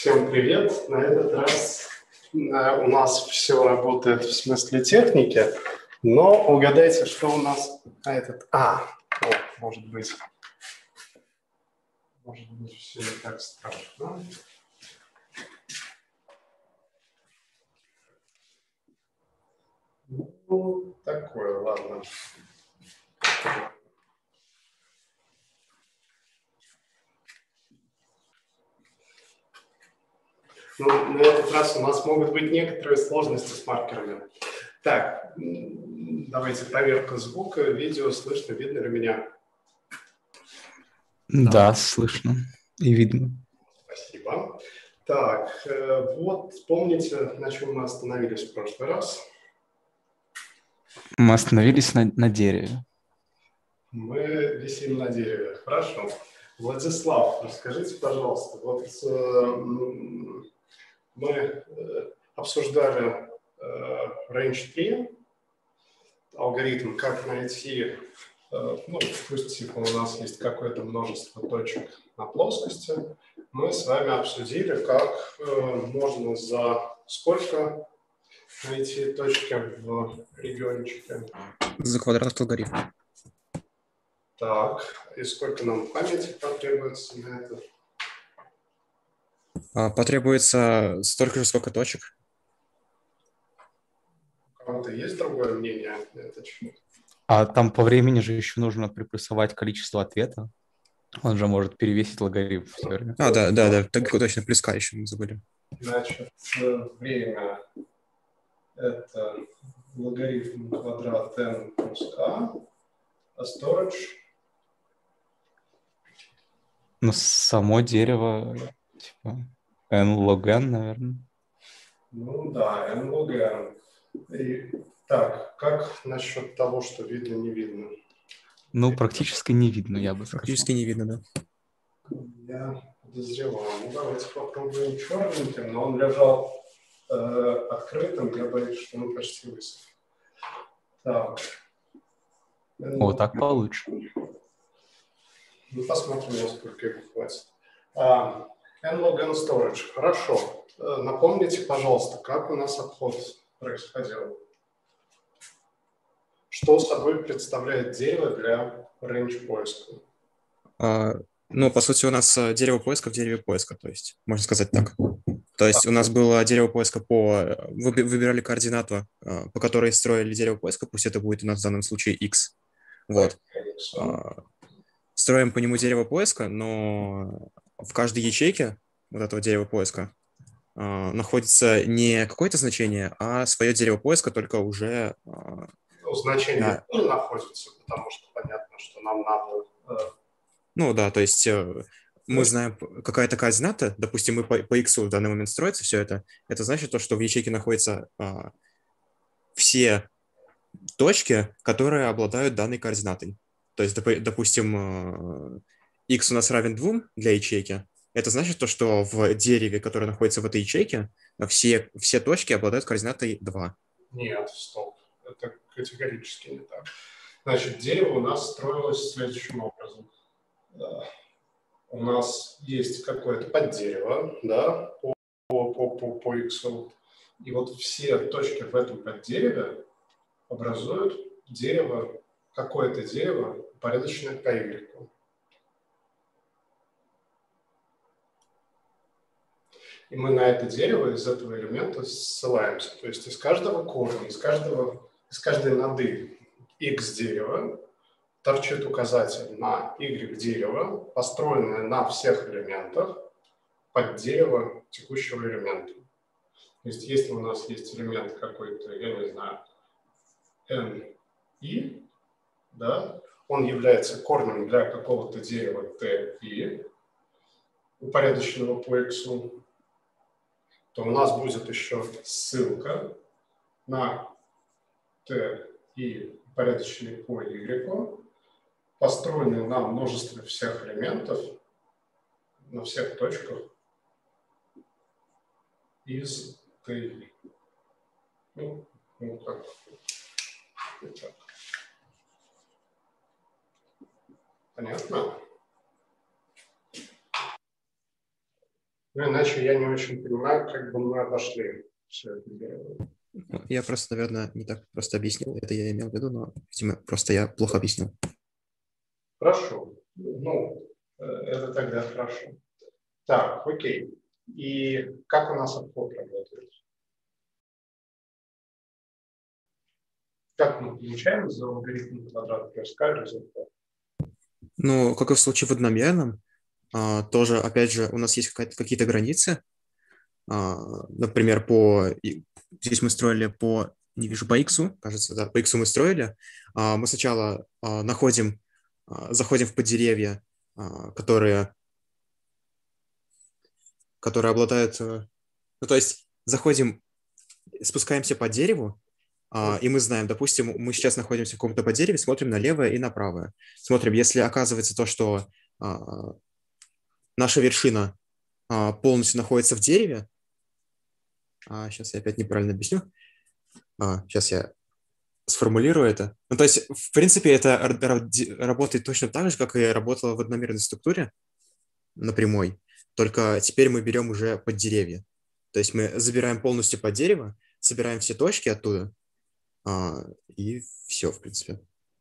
Всем привет! На этот раз у нас все работает в смысле техники, но угадайте, что у нас может быть все не так страшно. Ну, такое, ладно. Ну, на этот раз у нас могут быть некоторые сложности с маркерами. Так, давайте проверка звука, видео, слышно, видно ли меня? Да, слышно и видно. Спасибо. Так, вот помните, на чем мы остановились в прошлый раз? Мы остановились на дереве. Мы висим на дереве. Хорошо. Владислав, расскажите, пожалуйста, вот мы обсуждали range 3, алгоритм, как найти, пусть типа у нас есть какое-то множество точек на плоскости. Мы с вами обсудили, как можно за сколько найти точки в региончике. За квадрат алгоритма. Так, и сколько нам памяти потребуется на это? Потребуется столько же, сколько точек. У кого-то есть другое мнение на этот счет? А там по времени же еще нужно приплюсовать количество ответа. Он же может перевесить логарифм в теории. Да, так точно, плюс К еще мы забыли. Значит, время – это логарифм квадрат n плюс k, а storage? Ну, само дерево, типа, n log n, наверное. Ну да, n log n. Так, как насчет того, что видно, не видно? Ну, практически не видно, я бы сказал. Практически не видно, да. Я подозревал. Ну, давайте попробуем черненьким, но он лежал открытым, я боюсь, что он почти высох. Так. О, так получше. Ну, посмотрим, насколько его хватит. N-log n storage. Хорошо. Напомните, пожалуйста, как у нас обход происходил? Что собой представляет дерево для range поиска? По сути, у нас дерево поиска в дереве поиска, то есть, можно сказать так. То есть у нас было дерево поиска выбирали координату, по которой строили дерево поиска, пусть это будет у нас в данном случае x. Вот. Строим по нему дерево поиска, но в каждой ячейке вот этого дерева поиска находится не какое-то значение, а свое дерево поиска, только уже... Значение тоже находится, потому что понятно, что нам надо... то есть мы знаем какая-то координата, допустим, мы по x в данный момент строится все это, значит то, что в ячейке находятся все точки, которые обладают данной координатой. То есть, допустим, x у нас равен 2 для ячейки. Это значит то, что в дереве, которое находится в этой ячейке, все точки обладают координатой 2. Нет, стоп. Это категорически не так. Значит, дерево у нас строилось следующим образом. У нас есть какое-то поддерево, да, по x. И вот все точки в этом поддереве образуют дерево, какое-то дерево, упорядоченное по y. И мы на это дерево из этого элемента ссылаемся. То есть из каждого корня, из каждой ноды x дерева торчит указатель на y дерево, построенное на всех элементах под дерево текущего элемента. То есть если у нас есть элемент какой-то, я не знаю, n, да, он является корнем для какого-то дерева t, i, упорядоченного по x, то у нас будет еще ссылка на t и упорядоченный по y, построенный на множестве всех элементов, на всех точках из t. Так. Понятно? Ну, иначе я не очень понимаю, как бы мы обошли все это дело. Я просто, наверное, не так просто объяснил. Это я имел в виду, но, видимо, просто я плохо объяснил. Хорошо. Ну, это тогда хорошо. Так, окей. И как у нас обход работает? Как мы получаем за логарифм квадрата плюс k результат? Ну, как и в случае в одномерном, тоже, опять же, у нас есть какие-то границы. Например, здесь мы строили не вижу, по x, кажется, да, по x мы строили. Мы сначала заходим в поддеревья, которые обладают... Ну, то есть спускаемся по дереву, и мы знаем, допустим, мы сейчас находимся в каком-то поддереве, смотрим на левое и на правое. Смотрим, если оказывается то, что наша вершина полностью находится в дереве. Сейчас я опять неправильно объясню. Сейчас я сформулирую это. Ну, то есть, в принципе, это работает точно так же, как и работало в одномерной структуре на прямой. Только теперь мы берем уже под деревья. То есть мы забираем полностью под дерево, собираем все точки оттуда, и все, в принципе.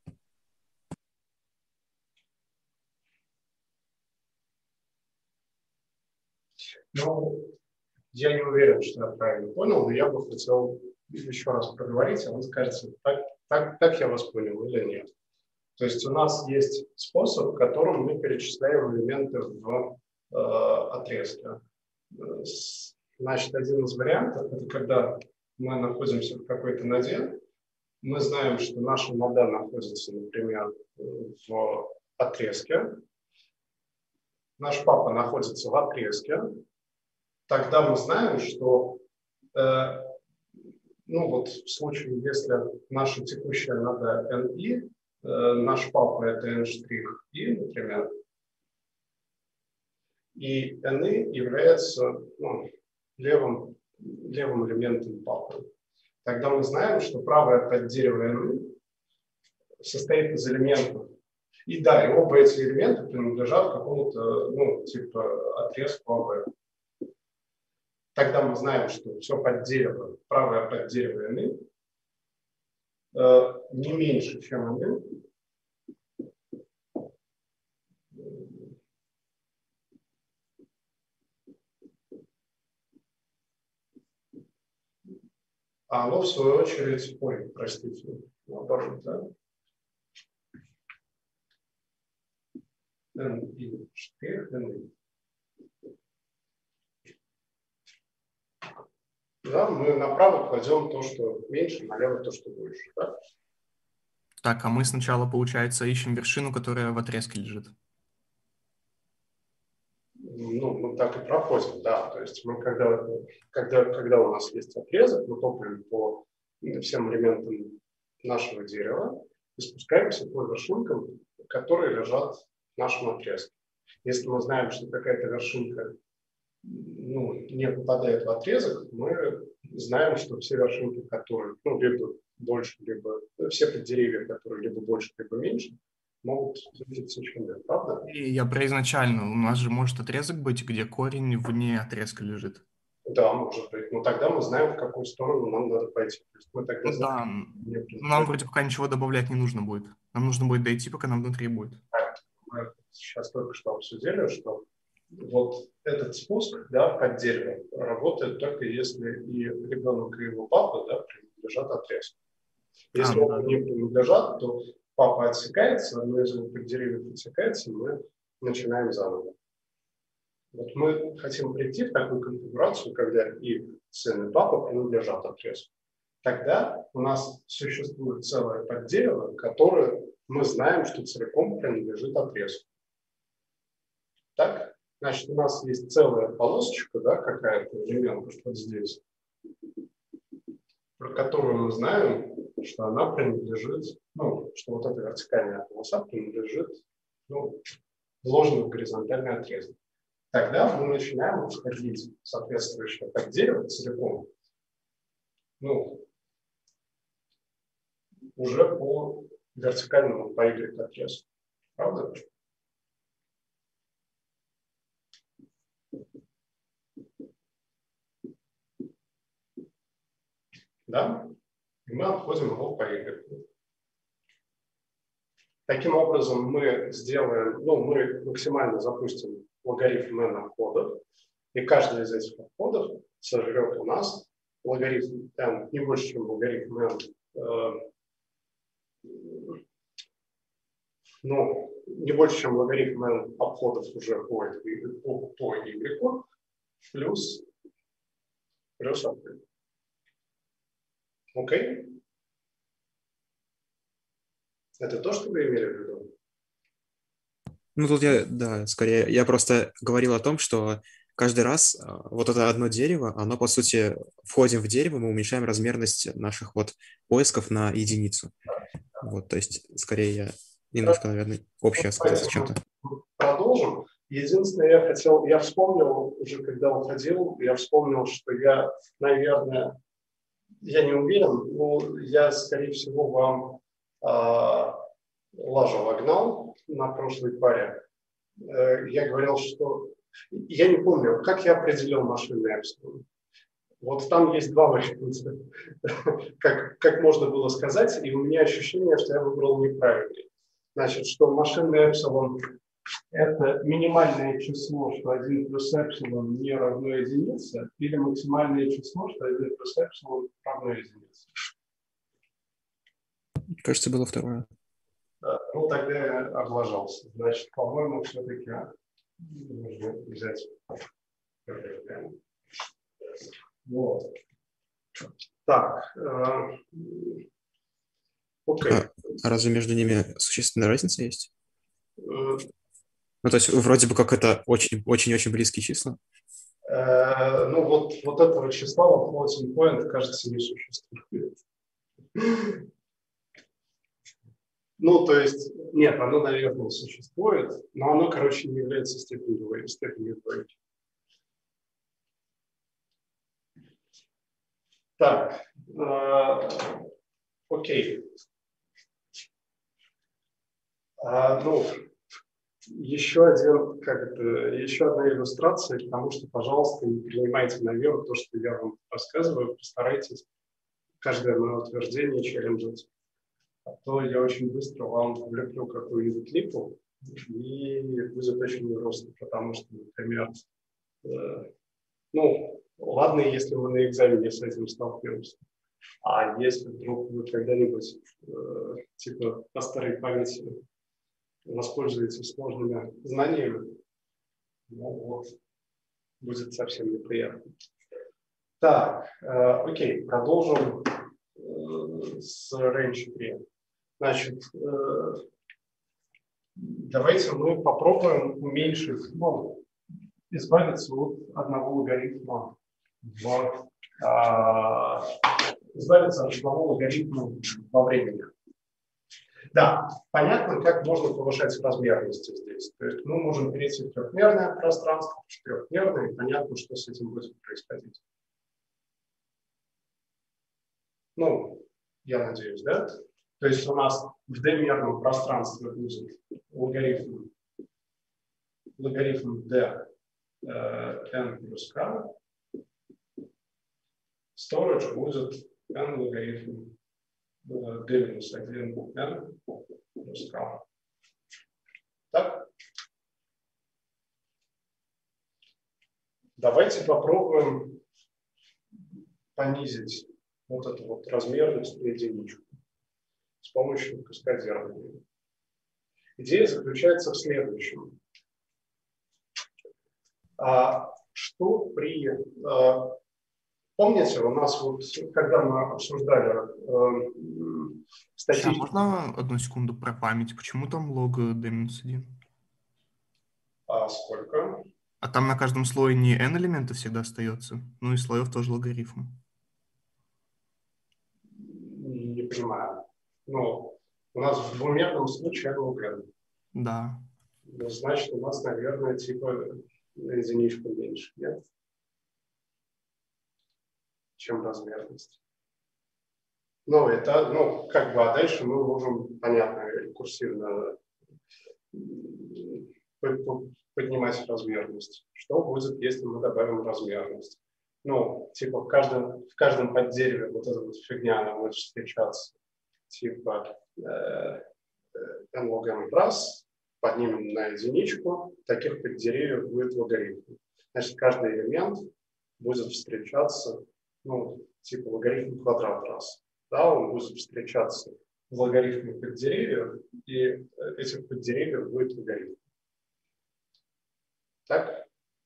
Ну, я не уверен, что я правильно понял, но я бы хотел еще раз проговорить, а вы скажете, так я вас понял или нет. То есть у нас есть способ, которым мы перечисляем элементы в отрезке. Значит, один из вариантов – это когда мы находимся в какой-то ноде, мы знаем, что наша нода находится, например, в отрезке, наш папа находится в отрезке, тогда мы знаем, что ну вот в случае, если наша текущая нода NI, наш папа это N', например, и NI является левым элементом папы. Тогда мы знаем, что правое поддерево NI состоит из элементов. И да, и оба эти элемента принадлежат какому-то, типа отрезку АВ. Тогда мы знаем, что все поддерево, правое поддерево NI не меньше, чем NI. А оно, в свою очередь, простите, наоборот, да? Да, мы направо кладем то, что меньше, налево то, что больше, да? Так, а мы сначала, получается, ищем вершину, которая в отрезке лежит. Ну, мы так и проходим, да. То есть мы, когда у нас есть отрезок, мы топаем по всем элементам нашего дерева и спускаемся по вершинкам, которые лежат в нашем отрезке. Если мы знаем, что какая-то вершинка не попадает в отрезок, мы знаем, что все вершинки, которые либо больше, либо все поддеревья, которые либо больше, либо меньше, могут двигаться очень быстро, правда? И я про изначально. У нас же может отрезок быть, где корень вне отрезка лежит. Да, может быть. Но тогда мы знаем, в какую сторону нам надо пойти. То есть мы тогда знаем, нам вроде пока ничего добавлять не нужно будет. Нам нужно будет дойти, пока нам внутри будет. Мы сейчас только что обсудили, что вот этот спуск, да, под дерево работает только если и ребенок, и его папа, да, принадлежат отрезку. Если оба не принадлежат, то папа отсекается, одно из его поддеревьев отсекается, и мы начинаем заново. Вот мы хотим прийти в такую конфигурацию, когда и сын, и папа принадлежат отрезку. Тогда у нас существует целое поддерево, которое мы знаем, что целиком принадлежит отрезку. Так? Значит, у нас есть целая полосочка, да, какая-то элемент вот здесь, про которую мы знаем, что она принадлежит, что вот эта вертикальная полоса принадлежит вложенный в горизонтальный отрезок. Тогда мы начинаем входить в соответствующее поддерево целиком, уже по вертикальному, по Y-отрезку. Правда? да? И мы обходим его по y. Таким образом, мы сделаем, мы максимально запустим логарифм n обходов, и каждый из этих обходов сожрет у нас логарифм n не больше, чем логарифм n, не больше, чем логарифм n обходов уже по y, плюс обход. Окей? Это то, что вы имели в виду? Ну, тут скорее, я просто говорил о том, что каждый раз вот это одно дерево, оно, по сути, входим в дерево, мы уменьшаем размерность наших вот поисков на единицу. Вот, то есть, скорее, я немножко, наверное, общее сказал с чем-то. Продолжим. Единственное, я вспомнил, уже когда уходил, я вспомнил, что я, наверное, я не уверен, но я, скорее всего, вам лажу вогнал на прошлой паре. Я говорил, что... Я не помню, как я определил машинный эпсилон. Вот там есть два варианта, как можно было сказать, и у меня ощущение, что я выбрал неправильный. Значит, что машинный эпсилон – это минимальное число, что 1 плюс эпсилон не равно единице, или максимальное число, что 1 плюс эпсилон равно единице. Кажется, было второе. Ну, тогда я облажался. Значит, по-моему, все-таки нужно взять. Вот. Так. Окей. А разве между ними существенная разница есть? Ну, то есть, вроде бы как это очень-очень близкие числа. Ну, вот этого числа в floating point, кажется, не существует. Ну, то есть, нет, оно, наверное, существует, но оно, короче, не является степенью двойки. Так, окей. Еще одна иллюстрация, потому что, пожалуйста, не принимайте на веру то, что я вам рассказываю, постарайтесь каждое мое утверждение челленджить. А то я очень быстро вам влеплю какую-нибудь липу, и будет очень грустно, потому что, например, ладно, если мы на экзамене с этим столкнемся, а если вдруг вы когда-нибудь по старой памяти воспользуетесь сложными знаниями, будет совсем неприятно. Так, окей, продолжим с range 3. Значит, давайте мы попробуем уменьшить, избавиться от одного логарифма избавиться от одного логарифма во времени. Да, понятно, как можно повышать размерности здесь. То есть мы можем перейти в трехмерное пространство, в четырехмерное, и понятно, что с этим будет происходить. Я надеюсь, да? То есть у нас в d-мерном пространстве будет логарифм d n плюс k, storage будет n логарифм d минус 1 n плюс k. Так? Давайте попробуем понизить вот эту вот размерность на единичку с помощью каскадирования. Идея заключается в следующем. Помните, у нас когда мы обсуждали статистику... Можно одну секунду про память? Почему там лог d-1? А сколько? А там на каждом слое не n элементов всегда остается, и слоев тоже логарифм. Не понимаю. У нас в двумерном случае лог n. Да. Значит, у нас, наверное, на единичку меньше, нет? Чем размерность. А дальше мы можем, понятно, рекурсивно поднимать размерность. Что будет, если мы добавим размерность? ну, типа в каждом поддереве вот эта вот фигня, она будет встречаться. Типа n log n раз, поднимем на единичку, таких поддеревьев будет логарифм. Значит, каждый элемент будет встречаться, ну, типа логарифм квадрат раз. Да, он будет встречаться в логарифме поддеревьев, и этих поддеревьев будет логарифм. Так?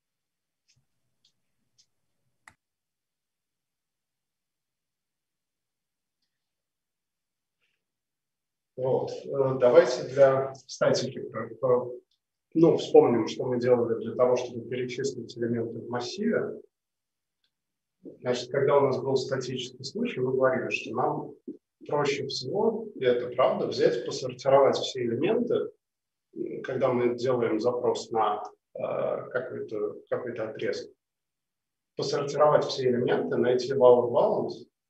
Вот. Давайте для статики ну, вспомним, что мы делали для того, чтобы перечислить элементы в массиве. Значит, когда у нас был статический случай, мы говорили, что нам проще всего, и это правда, взять, посортировать все элементы, когда мы делаем запрос на какой-то отрезок. Посортировать все элементы, найти lower bound,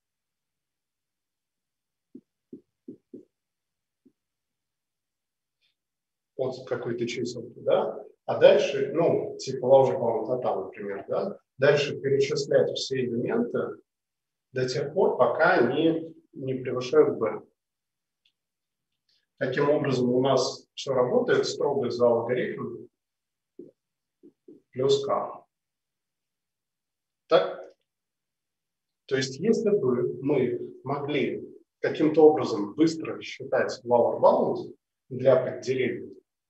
от какой-то чиселки, да, а дальше, ну, типа lower bound от А, например, да, дальше перечислять все элементы до тех пор, пока они не превышают b. Таким образом, у нас все работает строго за алгоритм плюс k. Так? То есть, если бы мы могли каким-то образом быстро считать lower bound для поддеревьев,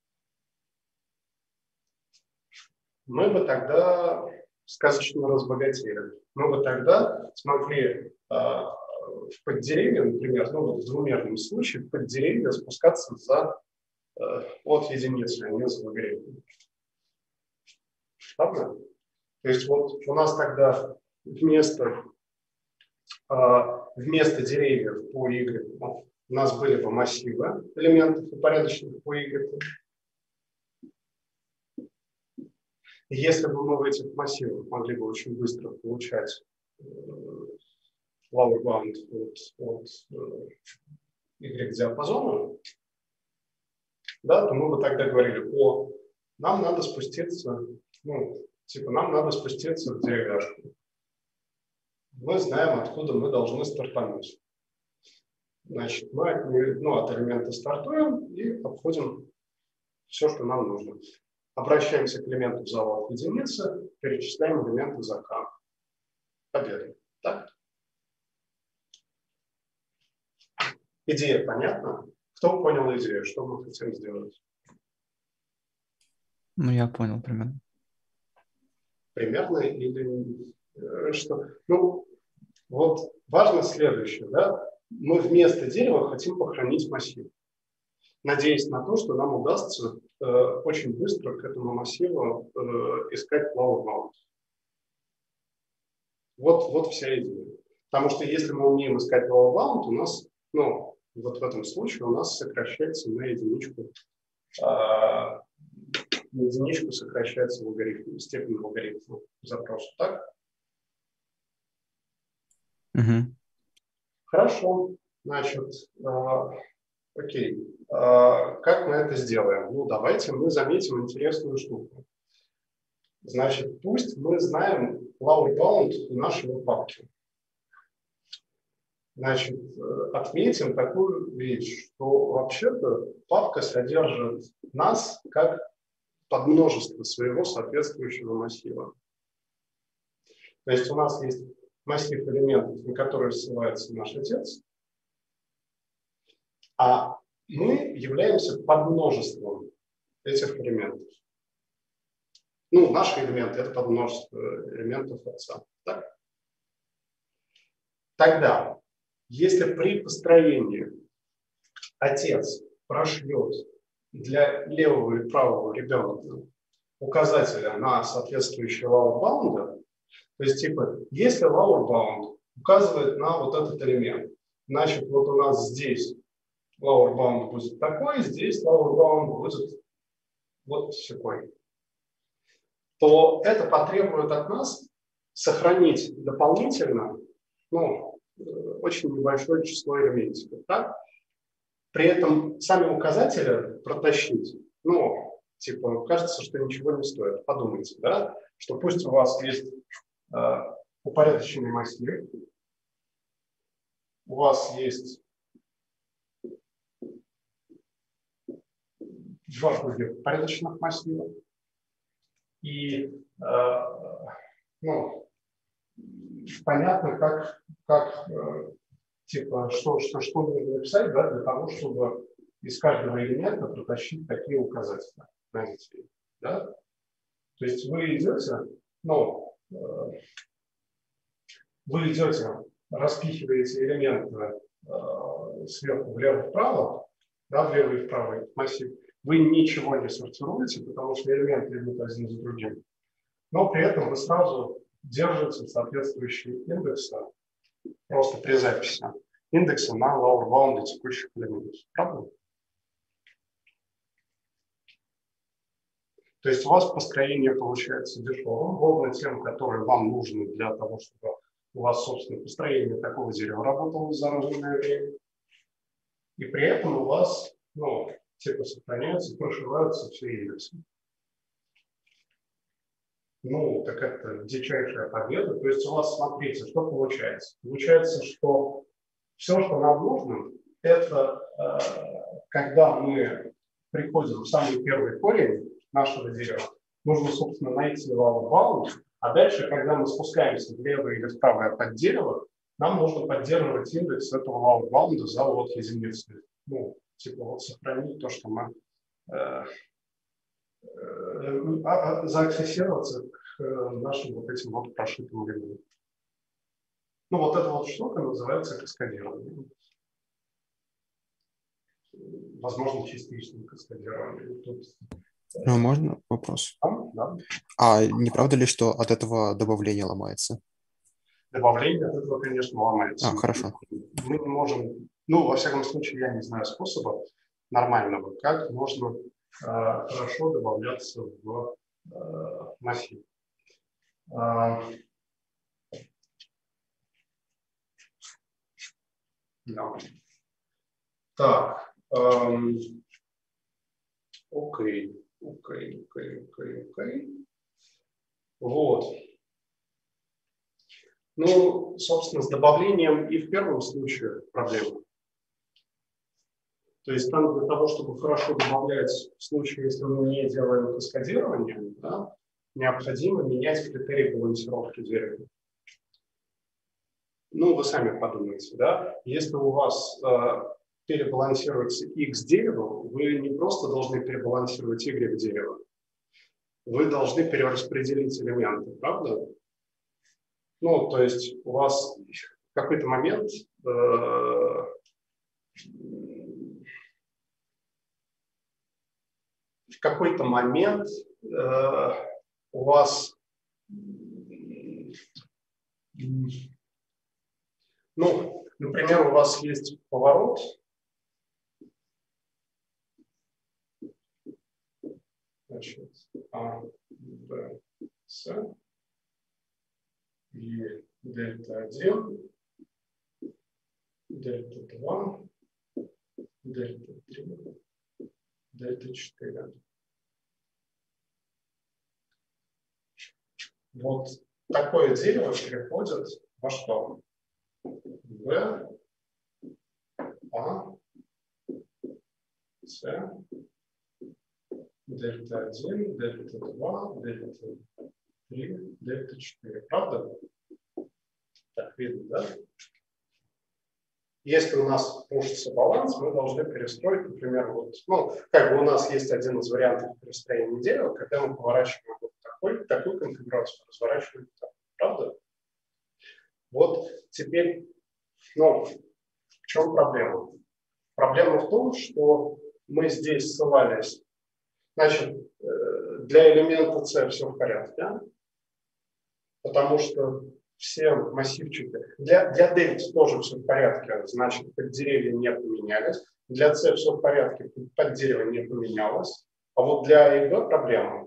мы бы тогда сказочно разбогатели. Мы бы тогда смогли в поддеревье, например, ну вот в двумерном случае, в поддеревье спускаться от единицы, а не за логарифм. Правда? То есть вот у нас тогда вместо деревьев по Y у нас были бы массивы элементов упорядоченных по Y. Если бы мы в этих массивах могли бы очень быстро получать lower bound от Y-диапазона, да, то мы бы тогда говорили, нам надо спуститься, ну, типа, нам надо спуститься в деревяшку. Мы знаем, откуда мы должны стартануть. Значит, мы от элемента стартуем и обходим все, что нам нужно. Обращаемся к элементу зала от единицы, перечисляем элементы за k. Победа. Так? Идея понятна? Кто понял идею? Что мы хотим сделать? Ну, я понял примерно. Примерно или что? Ну, вот важно следующее, да? Мы вместо дерева хотим похоронить массив, надеясь на то, что нам удастся очень быстро к этому массиву искать lower bound. Вот вся идея. Потому что если мы умеем искать lower bound, у нас, ну, вот в этом случае у нас сокращается на единичку сокращается логарифм, степень логарифма запроса. Так? Угу. Хорошо. Значит, окей. Как мы это сделаем? Ну, давайте мы заметим интересную штуку. Значит, пусть мы знаем lower bound нашего папки. Значит, отметим такую вещь, что вообще-то папка содержит нас как подмножество своего соответствующего массива. То есть у нас есть массив элементов, на которые ссылается наш отец, а мы являемся подмножеством этих элементов. Ну, наши элементы – это подмножество элементов отца. Так? Тогда, если при построении отец прошлет для левого и правого ребенка указателя на соответствующие lower bound, то есть, типа, если lower bound указывает на вот этот элемент, значит, вот у нас здесь lower bound будет такой, здесь lower bound будет вот такой, то это потребует от нас сохранить дополнительно, ну, очень небольшое число элементов. Так? При этом сами указатели протащить, ну, типа, кажется, что ничего не стоит. Подумайте, да, что пусть у вас есть упорядоченный массив. У вас есть два других упорядоченных массива. И ну, понятно, как типа, что нужно написать, да, для того, чтобы из каждого элемента протащить такие указатели. Знаете, да? То есть вы идете, ну, распихиваете элементы сверху влево-вправо, да, влево и вправо массив. Вы ничего не сортируете, потому что элементы идут один за другим. Но при этом вы сразу держите соответствующие индексы, просто при записи, индексы на lower bound текущих элементов. Правда? То есть у вас построение получается дешевым, ровно тем, которые вам нужны для того, чтобы у вас, собственно, построение такого дерева работало за разумное время. И при этом у вас, ну, типа сохраняются, прошиваются все индексы. Ну, так это дичайшая победа. То есть у вас, смотрите, что получается. Получается, что все, что нам нужно, это когда мы приходим в самый первый корень нашего дерева, нужно, собственно, найти lower bound, а дальше, когда мы спускаемся влево или вправо под дерево, нам нужно поддерживать индекс этого lower bound за вот единицы. Ну, типа вот сохранить то, что мы зааccessироваться к нашим вот этим вот прошитым элементам. Ну, вот эта вот штука называется каскадирование. Возможно, частичным каскадированием. Тут... Ну, можно вопрос? Да. А не правда ли, что от этого добавление ломается? Добавление от этого, конечно, ломается. Хорошо. Мы не можем, ну, во всяком случае, я не знаю способа нормального, как можно хорошо добавляться в массив. Да. Так. Окей. Вот. Ну, собственно, с добавлением и в первом случае проблема. То есть там для того, чтобы хорошо добавлять в случае, если мы не делаем каскадирование, да, необходимо менять критерии балансировки дерева. Ну, вы сами подумайте, да, если у вас перебалансируется X дерево, вы не просто должны перебалансировать Y дерево, вы должны перераспределить элементы, правда? Ну, то есть у вас в какой-то момент у вас, ну, например, у вас есть поворот, значит, А, Б, С, и дельта 1, дельта 2, дельта 3, дельта 4. Вот такое дерево переходит во что? В, А, С, дельта 1, дельта 2, дельта 3, дельта 4. Правда? Так видно, да? Если у нас рушится баланс, мы должны перестроить, например, вот, ну, как бы у нас есть один из вариантов перестроения дерева, когда мы поворачиваем вот такую конфигурацию, разворачиваем так. Правда? Вот теперь, ну, в чем проблема? Проблема в том, что мы здесь ссылались, значит, для элемента С все в порядке, потому что все массивчики, для дельты тоже все в порядке, значит, под деревья не поменялись, для С все в порядке, под дерево не поменялось, а вот для АИБ проблема,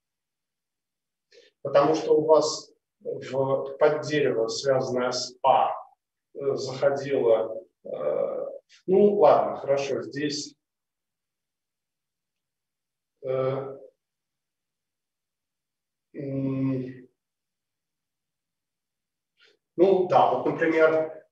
потому что у вас под дерево, связанное с А, заходило, ну ладно, хорошо, здесь Ну, да, вот, например,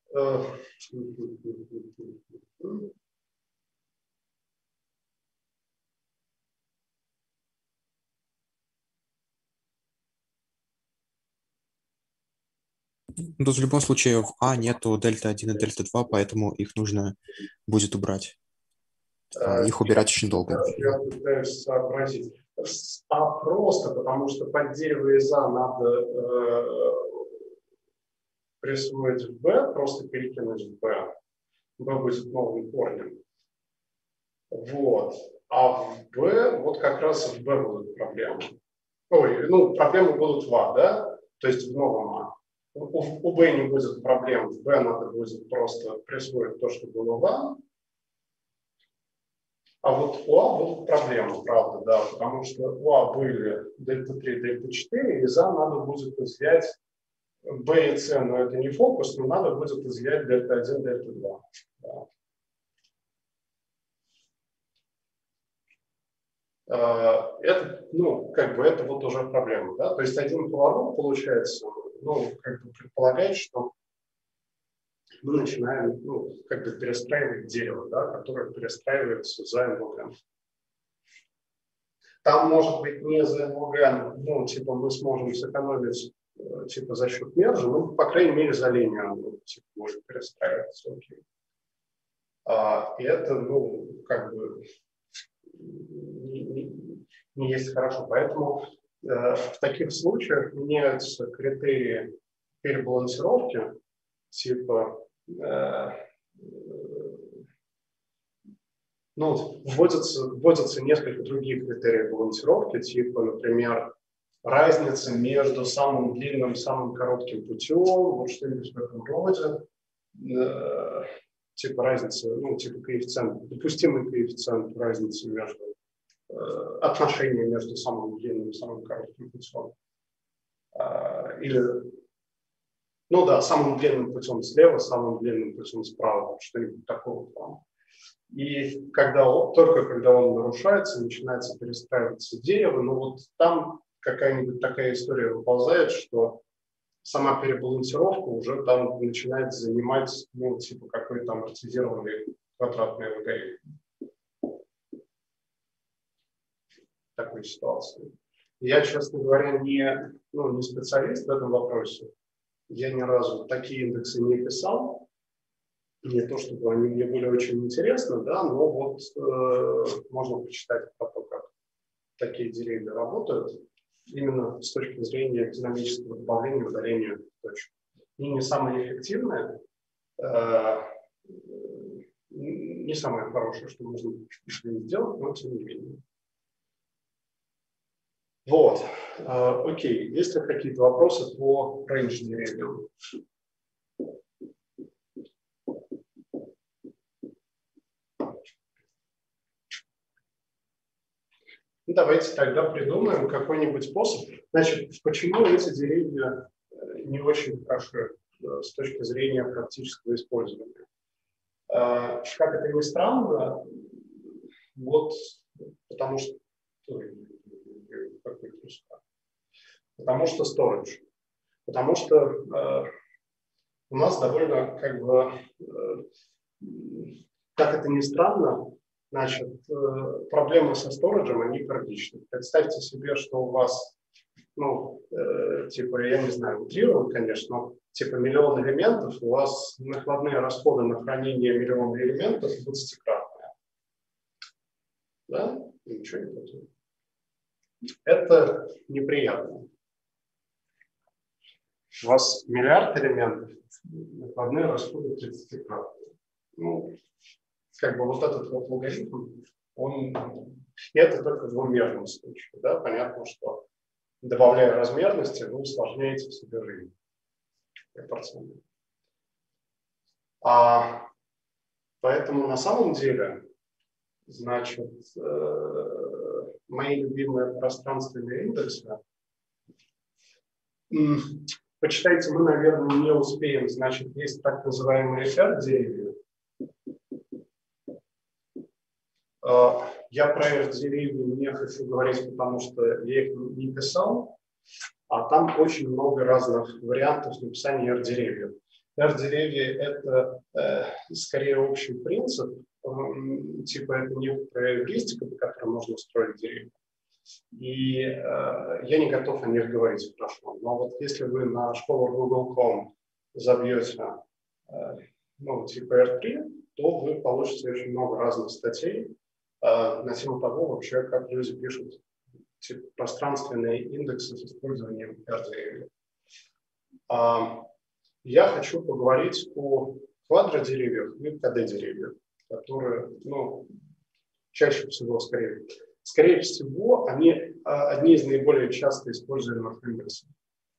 Ну, тут в любом случае в А нету дельта 1 и дельта 2, поэтому их нужно будет убрать. Их убирать очень долго. я пытаюсь сообразить. А просто потому, что под дерево из А надо присвоить в B, просто перекинуть в B. B будет новым корнем. Вот. А в B, вот как раз в B будут проблемы. Ой, ну, проблемы будут в А, да? То есть в новом А. У B не будет проблем, в B надо будет просто присвоить то, что было в А. А вот у А будут проблемы, правда, да, потому что у А были дельта 3, дельта 4, и из А надо будет изъять B и C, но это не фокус, но надо будет изъять дельта 1, дельта 2. Да. Это, ну, как бы это вот уже проблема, да, то есть один поворот получается, ну, как бы предполагает, что мы начинаем, ну, как бы перестраивать дерево, да, которое перестраивается за МВГ. Там может быть не за МВГ, ну, типа мы сможем сэкономить, типа за счет мержа, ну, по крайней мере, за линию оно, типа, может перестраиваться, окей. И это, ну, как бы не есть хорошо. Поэтому в таких случаях меняются критерии перебалансировки, типа, ну, вводятся несколько других критериев балансировки, типа, например, разница между самым длинным и самым коротким путем, вот что-нибудь в этом роде, типа разница, ну, типа коэффициент, допустимый коэффициент разницы между отношения между самым длинным и самым коротким путем. Или, ну да, самым длинным путем слева, самым длинным путем справа, что-нибудь такого плана. И только когда он нарушается, начинается перестраиваться дерево, ну вот там какая-нибудь такая история выползает, что сама перебалансировка уже там начинает занимать, ну, типа какой-то амортизированный квадратный алгоритм. Такой ситуации. Я, честно говоря, не специалист в этом вопросе. Я ни разу такие индексы не писал. Не то, чтобы они мне были очень интересны, да, но вот можно почитать про то, как такие деревья работают, именно с точки зрения динамического добавления и удаления точек. И не самое эффективное, не самое хорошее, что можно сделать, но тем не менее. Вот. Окей. Есть ли какие-то вопросы по range деревьям? Ну, давайте тогда придумаем какой-нибудь способ. Значит, почему эти деревья не очень хороши с точки зрения практического использования? Как это ни странно, вот потому что storage. Потому что у нас довольно, как бы, как это ни странно, значит, проблемы со сториджем, они первичны. Представьте себе, что у вас, ну, типа, я не знаю, утрирую, конечно, но типа миллион элементов, у вас накладные расходы на хранение миллиона элементов 20-кратные. Да? Ничего не будет. Это неприятно. У вас миллиард элементов, накладные расходы 30-кратные. Ну, как бы вот этот вот логарифм, это только в двумерном случае. Да? Понятно, что добавляя размерности, вы усложняете себе жизнь пропорционально. Поэтому на самом деле, значит, мои любимые пространственные индексы, почитайте, мы, наверное, не успеем. Значит, есть так называемые R-деревья. Я про R-деревья не хочу говорить, потому что я их не писал. а там очень много разных вариантов написания R-деревьев. R-деревья – это скорее общий принцип, типа это некоторая эвристика, по которой можно строить деревья. И я не готов о них говорить хорошо. Но вот если вы на школу Google.com забьете типа R3, то вы получите очень много разных статей на тему того, вообще, как люди пишут типа, пространственные индексы с использованием R-деревьев. Я хочу поговорить о квадродеревьях и КД-деревьях, которые, чаще всего, скорее всего, они одни из наиболее часто используемых индексов.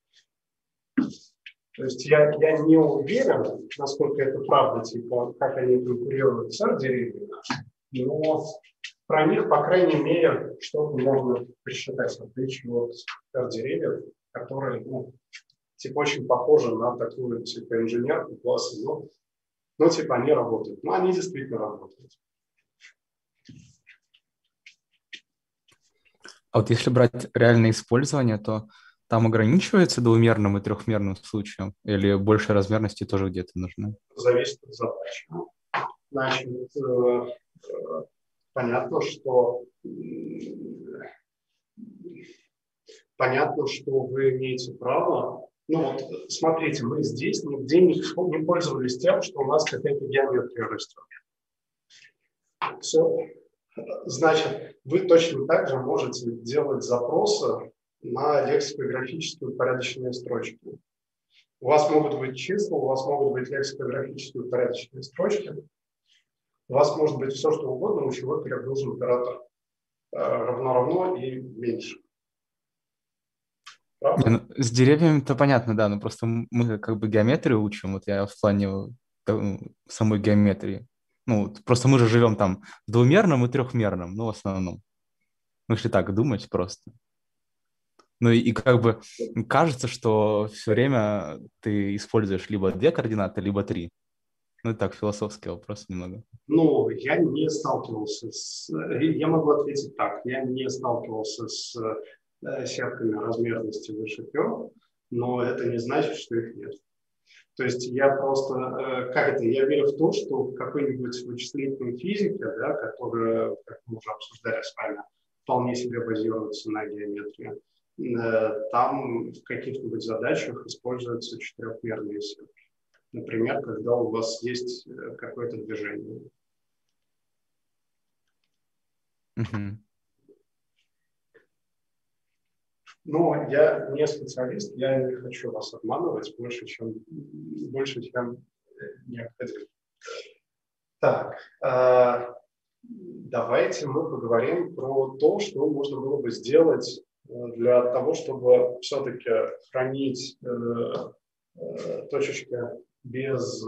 То есть я не уверен, насколько это правда, типа, как они конкурируют с R-деревьями, но про них, по крайней мере, что-то можно посчитать, в отличие от R-деревьев, которые, типа, очень похожи на такую, типа, инженерку класса, но типа, они работают. Но они действительно работают. А вот если брать реальное использование, то там ограничивается двумерным и трехмерным случаем? Или большей размерности тоже где-то нужны? Зависит от задачи. Значит, понятно, что вы имеете право. Смотрите, мы здесь нигде не пользовались тем, что у нас какая-то геометрия растет. Все. Значит, вы точно так же можете делать запросы на лексикографическую порядочную строчку. У вас могут быть числа, у вас могут быть лексикографические порядочные строчки. У вас может быть все, что угодно, у чего перегружен оператор равно и меньше. С деревьями-то понятно, да, но просто мы как бы геометрию учим, вот я в плане самой геометрии. Просто мы же живем там в двумерном и трехмерном, в основном. Если так думать просто. И как бы кажется, что все время ты используешь либо 2 координаты, либо 3. Это так, философский вопрос немного. Я не сталкивался я могу ответить так. Я не сталкивался с сетками размерности выше 3, но это не значит, что их нет. То есть я просто, я верю в то, что в какой-нибудь вычислительной физике, да, которая, как мы уже обсуждали с вами, вполне себе базируется на геометрии, там в каких-нибудь задачах используются четырехмерные сетки. Например, когда у вас есть какое-то движение. Но я не специалист, я не хочу вас обманывать больше, чем необходимо. Так, давайте мы поговорим про то, что можно было бы сделать для того, чтобы все-таки хранить точечки без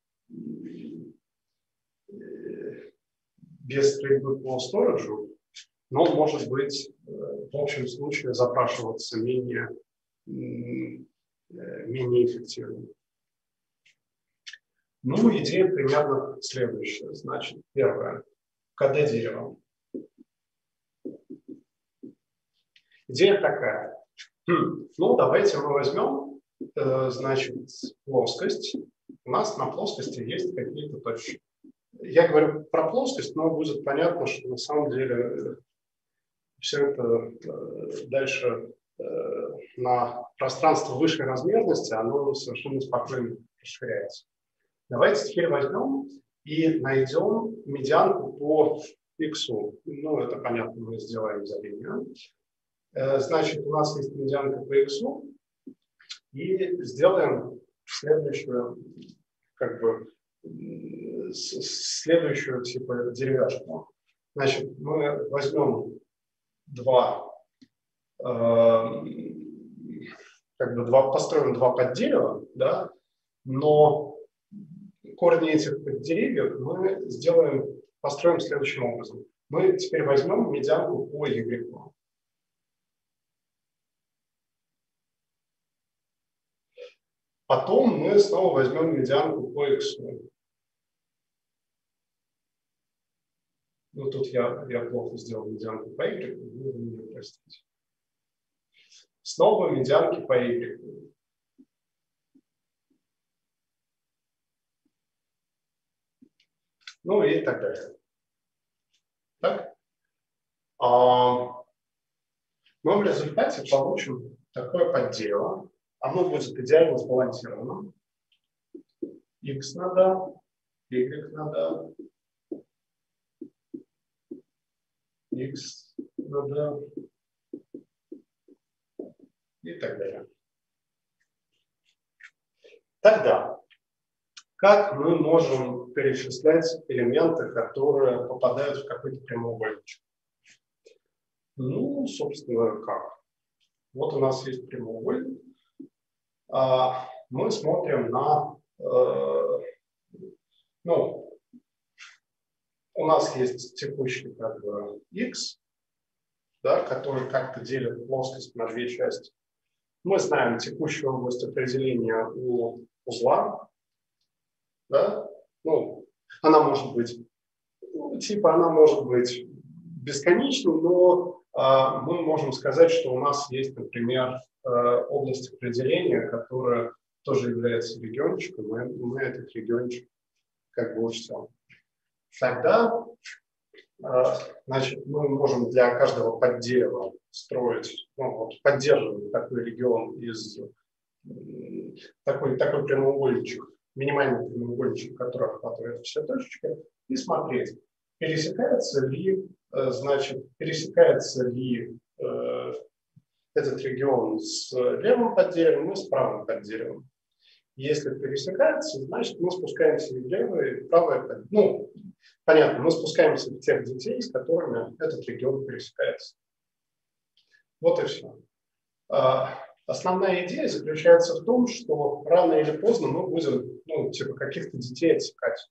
стрельбы по сториджу, но, может быть, в общем случае запрашиваться менее эффективно. Идея примерно следующая. Значит, первое. КД-дерево. Идея такая. Давайте мы возьмем, плоскость. У нас на плоскости есть какие-то точки. Я говорю про плоскость, но будет понятно, что на самом деле все это дальше на пространство высшей размерности, оно совершенно спокойно расширяется. Давайте теперь возьмем и найдем медианку по x. Это понятно, мы сделаем за линию. Значит, у нас есть медианка по x, и сделаем следующую типа деревяшку. Значит, мы возьмем построим два поддерева, да, но корни этих деревьев мы построим следующим образом. Мы теперь возьмем медианку по y. Потом мы снова возьмем медианку по x. Тут я плохо сделал медианку по y, вы меня простите. снова медианки по Y. Ну и так далее. Так? Мы в результате получим такое поддело. Оно будет идеально сбалансировано. X надо, Y надо, X надо и так далее. Тогда, как мы можем перечислять элементы, которые попадают в какой-то прямоугольничек? Ну, собственно, как? Вот у нас есть прямоугольник. Мы смотрим на... ну, у нас есть текущий как бы x, да, который как-то делит плоскость на две части. Мы знаем текущую область определения у узла. Да? Ну, она может быть, она может быть бесконечной, но мы можем сказать, что у нас есть, например, область определения, которая тоже является региончиком, и мы этот региончик как бы учтем. Тогда, значит, мы можем для каждого поддела строить, ну, вот, поддерживать такой регион из такой прямоугольничек, минимальный прямоугольничек, который охватывает все точечки, и смотреть, пересекается ли этот регион с левым поддеревом и с правым поддеревом. Если пересекается, значит, мы спускаемся в левое и правое поддерево. Ну, понятно, мы спускаемся в тех детей, с которыми этот регион пересекается. Вот и все. Основная идея заключается в том, что рано или поздно мы будем, ну, типа каких-то детей отсекать.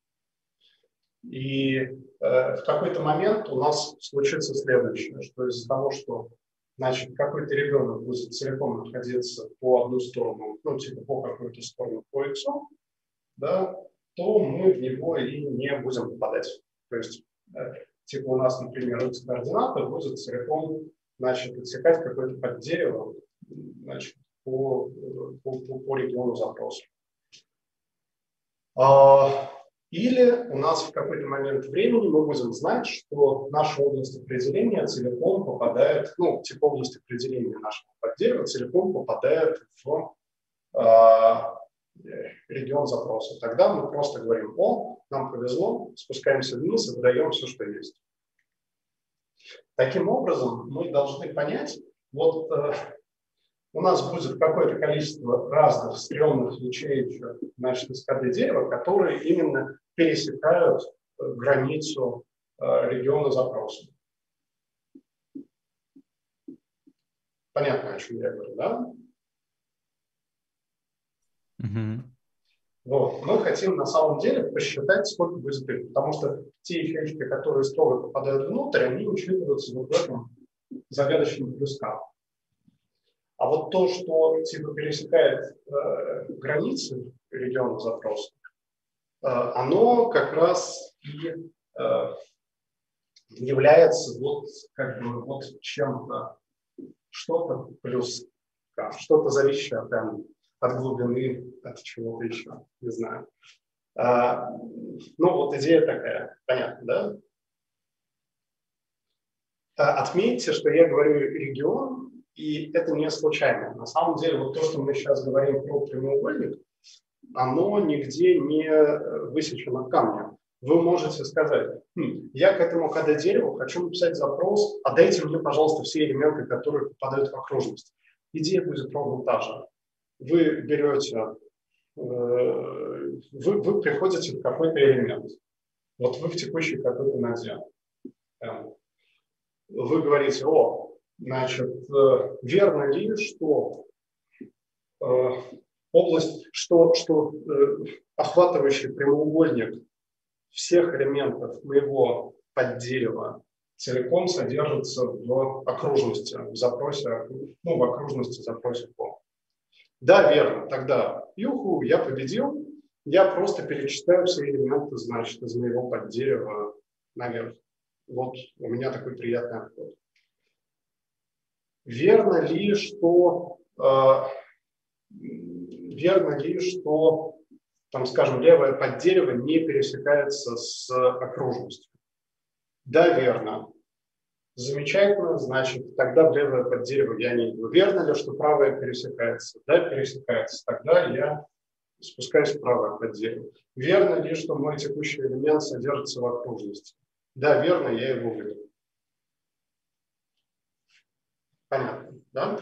И в какой-то момент у нас случится следующее, что из-за того, что, значит, какой-то ребенок будет целиком находиться по одну сторону, ну, типа по какую-то сторону по x, да, то мы в него и не будем попадать. То есть, типа у нас, например, x-координата будет целиком, значит, отсекать какое-то поддерево, значит, по региону запроса. Или у нас в какой-то момент времени мы будем знать, что наша область определения целиком попадает, ну, типа область определения нашего поддерева целиком попадает в регион запроса. Тогда мы просто говорим: о, нам повезло, спускаемся вниз и выдаем все, что есть. Таким образом, мы должны понять, вот у нас будет какое-то количество разных стрёмных ячеек, значит, из КД дерева, которые именно пересекают границу региона запроса. Понятно, о чем я говорю, да? Вот. Мы хотим на самом деле посчитать, сколько будет их, потому что те ячейки, которые строго попадают внутрь, они учитываются вот в этом загадочном плюсках. А вот то, что типа пересекает границы региона запроса, оно как раз и является вот как бы вот чем-то, что-то плюс, что-то зависящее от глубины, от чего-то еще, не знаю. Ну вот идея такая, понятно, да? Отметьте, что я говорю регион, и это не случайно. На самом деле, вот то, что мы сейчас говорим про прямоугольник, оно нигде не высечено камнем. Вы можете сказать: я к этому КД-дереву хочу написать запрос, а дайте мне, пожалуйста, все элементы, которые попадают в окружность. Идея будет ровно та же. Вы берете, вы приходите в какой-то элемент. Вот вы в текущей какой-то ноде. Вы говорите: о, значит, верно ли, что область, что охватывающий прямоугольник всех элементов моего поддерева целиком содержится в окружности, в запросе, ну, в окружности запросе по. Да, верно. Тогда, юху, я победил. Я просто перечисляю все элементы, значит, из моего поддерева наверх. Вот у меня такой приятный отход. верно ли, что там, скажем, левое поддерево не пересекается с окружностью? Да, верно. Замечательно, значит, тогда в левое поддерево я не иду. Верно ли, что правое пересекается? Да, пересекается. Тогда я спускаюсь в правое поддерево. Верно ли, что мой текущий элемент содержится в окружности? Да, верно, я его выведу. Понятно, да?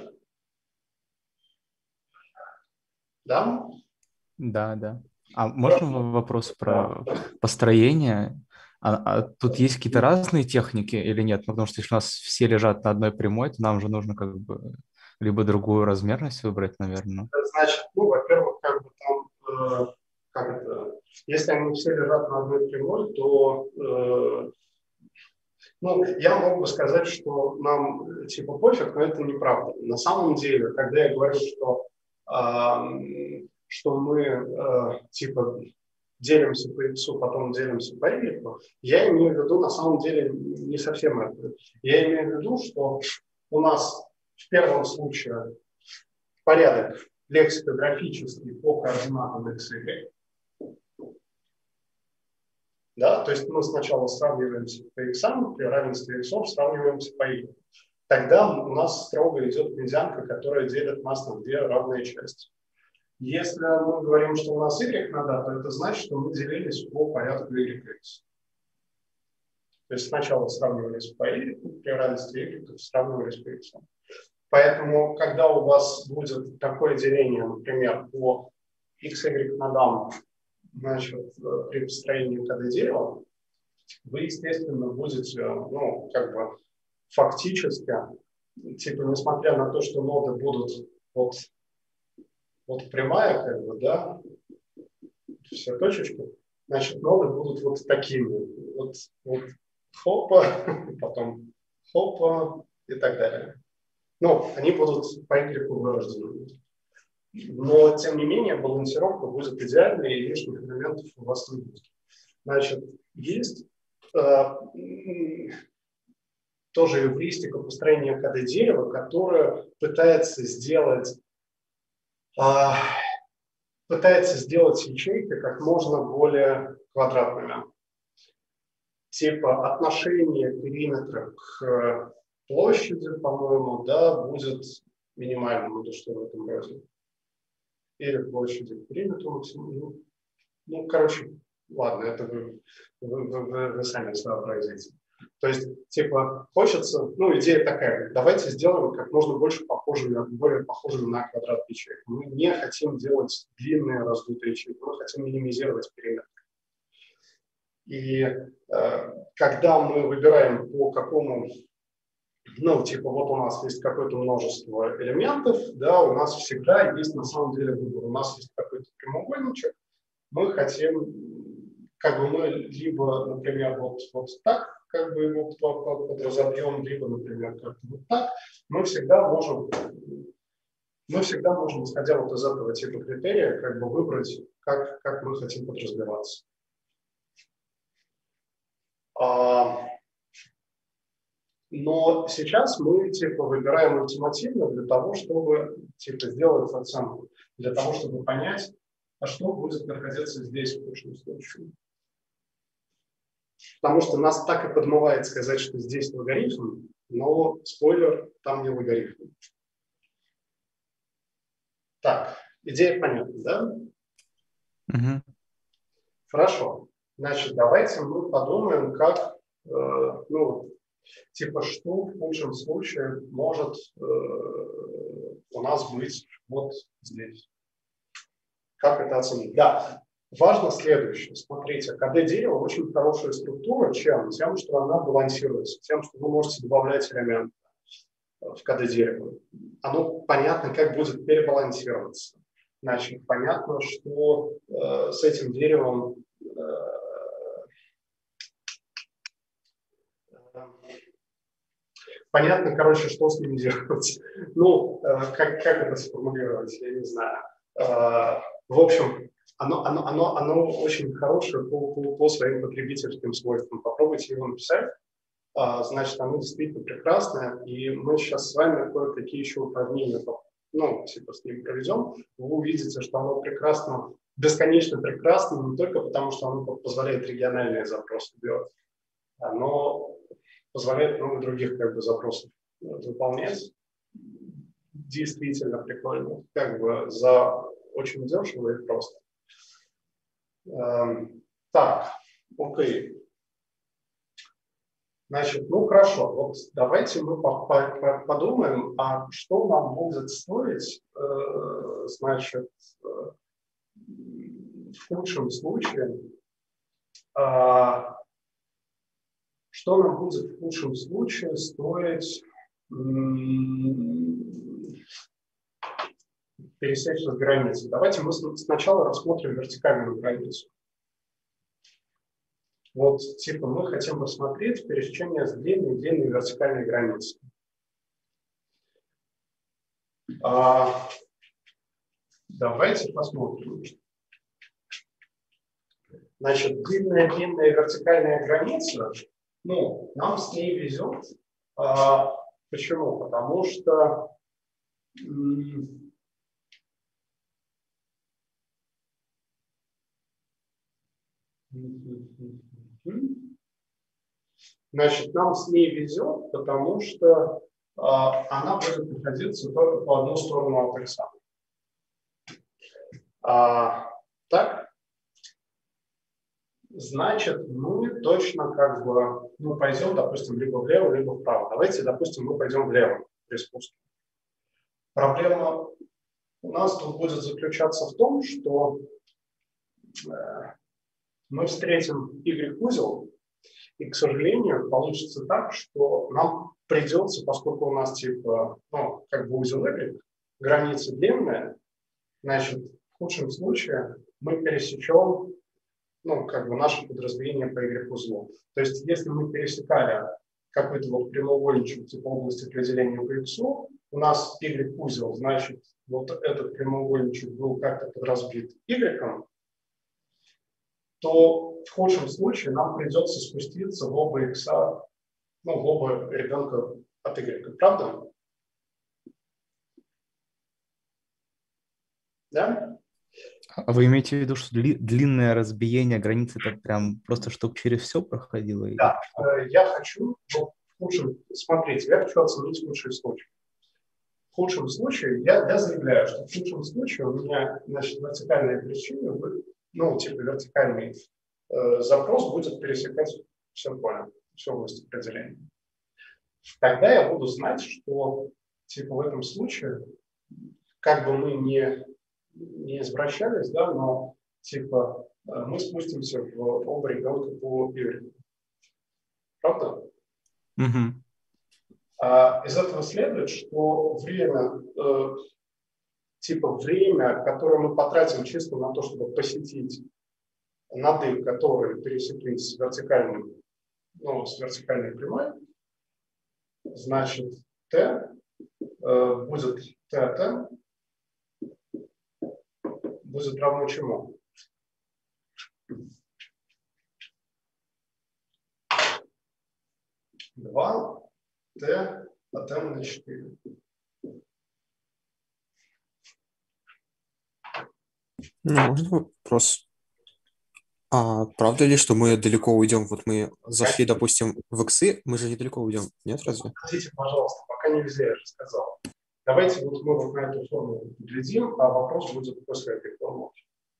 Да? Да. А можно вопрос про построение? Тут есть какие-то разные техники или нет? Ну, потому что если у нас все лежат на одной прямой, то нам же нужно как бы либо другую размерность выбрать, наверное. Значит, во-первых, как бы там, если они все лежат на одной прямой, то, я мог бы сказать, что нам типа пофиг, но это неправда. На самом деле, когда я говорю, что мы типа делимся по x, потом делимся по y, я имею в виду на самом деле не совсем это. Я имею в виду, что у нас в первом случае порядок лексикографический по координатам x и y. Да? То есть мы сначала сравниваемся по x, при равенстве x сравниваемся по y. Тогда у нас строго идет медианка, которая делит нас на две равные части. Если мы говорим, что у нас y надо, то это значит, что мы делились по порядку y и x. То есть сначала сравнивались по y, при равенстве y, то сравнивались по x. Поэтому, когда у вас будет такое деление, например, по x, y нодам, значит, при построении КД дерева, вы, естественно, будете, фактически, типа, несмотря на то, что ноды будут вот прямая, как бы, да, все точечки, значит, ноды будут вот такими, вот хопа, потом хопа и так далее. Они будут по Y вырождены. Но, тем не менее, балансировка будет идеальной, и лишних элементов у вас не будет. Значит, есть тоже эвристика построения КД дерева, которая пытается сделать ячейки как можно более квадратными. Типа отношение периметра к площади, по-моему, да, будет минимальным, или что в этом роде. Или площади к периметру максимум. Ладно, это вы сами сообразите. То есть, типа, хочется, идея такая, давайте сделаем как можно больше более похожими на квадрат ячеек. Мы не хотим делать длинные раздутые ячейки, мы хотим минимизировать периметр. И когда мы выбираем по какому, вот у нас есть какое-то множество элементов, да, у нас всегда есть на самом деле выбор. У нас есть какой-то прямоугольничек, мы хотим, мы либо, например, вот так, его подразобьем, либо, например, как-то вот так, мы всегда можем, исходя вот из этого типа критерия, выбрать, как мы хотим подразбираться. Но сейчас мы выбираем ультимативно для того, чтобы сделать оценку, для того, чтобы понять, а что будет находиться здесь в точном случае. Потому что нас так и подмывает сказать, что здесь логарифм, но, спойлер, там не логарифм. Так, идея понятна, да? Угу. Хорошо. Значит, давайте мы подумаем, как, что в худшем случае может у нас быть вот здесь. Как это оценить? Да, важно следующее. Смотрите, КД дерева очень хорошая структура. Чем? Тем, что она балансируется. Тем, что вы можете добавлять элементы в КД дерева. Оно понятно, как будет перебалансироваться. Значит, понятно, что с этим деревом понятно, что с ним делать. Как это сформулировать, я не знаю. В общем, оно очень хорошее по своим потребительским свойствам. Попробуйте его написать. значит, оно действительно прекрасное, и мы сейчас с вами кое-какие еще упражнения, с ним проведем. Вы увидите, что оно прекрасно, бесконечно прекрасно, не только потому, что оно позволяет региональные запросы делать, оно позволяет много других запросов выполнять. Действительно прикольно, за очень дешево и просто. Так, окей. Значит, хорошо, вот давайте мы подумаем, а что нам будет стоить, значит, в худшем случае, что нам будет в худшем случае стоить пересечь границу. Давайте мы сначала рассмотрим вертикальную границу. Вот, мы хотим посмотреть пересечение с длинной вертикальной границы. Давайте посмотрим. Значит, длинная вертикальная граница, нам с ней везет. Почему? Потому что значит, нам с ней везет, потому что она будет находиться только по одну сторону от икса. Так? Значит, мы точно пойдем, допустим, либо влево, либо вправо. Давайте, допустим, мы пойдем влево при спуске. Проблема у нас тут будет заключаться в том, что мы встретим Y-узел, и, к сожалению, получится так, что нам придется, поскольку у нас узел Y, граница длинная, значит, в худшем случае мы пересечем наше подразделение по Y-узлу. То есть, если мы пересекали какой-то прямоугольничек типа области определения по X, у нас Y-узел, значит, вот этот прямоугольничек был как-то подразбит Y, то в худшем случае нам придется спуститься в оба X, в оба ребенка от Y. Правда? Да? А вы имеете в виду, что длинное разбиение границы это прям просто чтобы через все проходило? Да, я хочу, смотрите, я хочу оценить худший случай. В худшем случае, я заявляю, что в худшем случае у меня, значит, вертикальное пересечение, вертикальный запрос будет пересекать все поле, всю область определения. Тогда я буду знать, что, в этом случае, как бы мы не извращались, да, но, мы спустимся в оба ребенка по Y. Правда? Угу. Из этого следует, что время, которое мы потратим чисто на то, чтобы посетить ноды, которые пересеклись с вертикальной прямой, значит, t будет t будет равно чему? Два t от m на 4. Можно вопрос? А правда ли, что мы далеко уйдем? Вот мы зашли, допустим, в иксы, мы же недалеко уйдем, нет, разве? Подождите, пожалуйста, пока нельзя, я же сказал. Давайте мы на эту формулу глядим, а вопрос будет после этой формулы.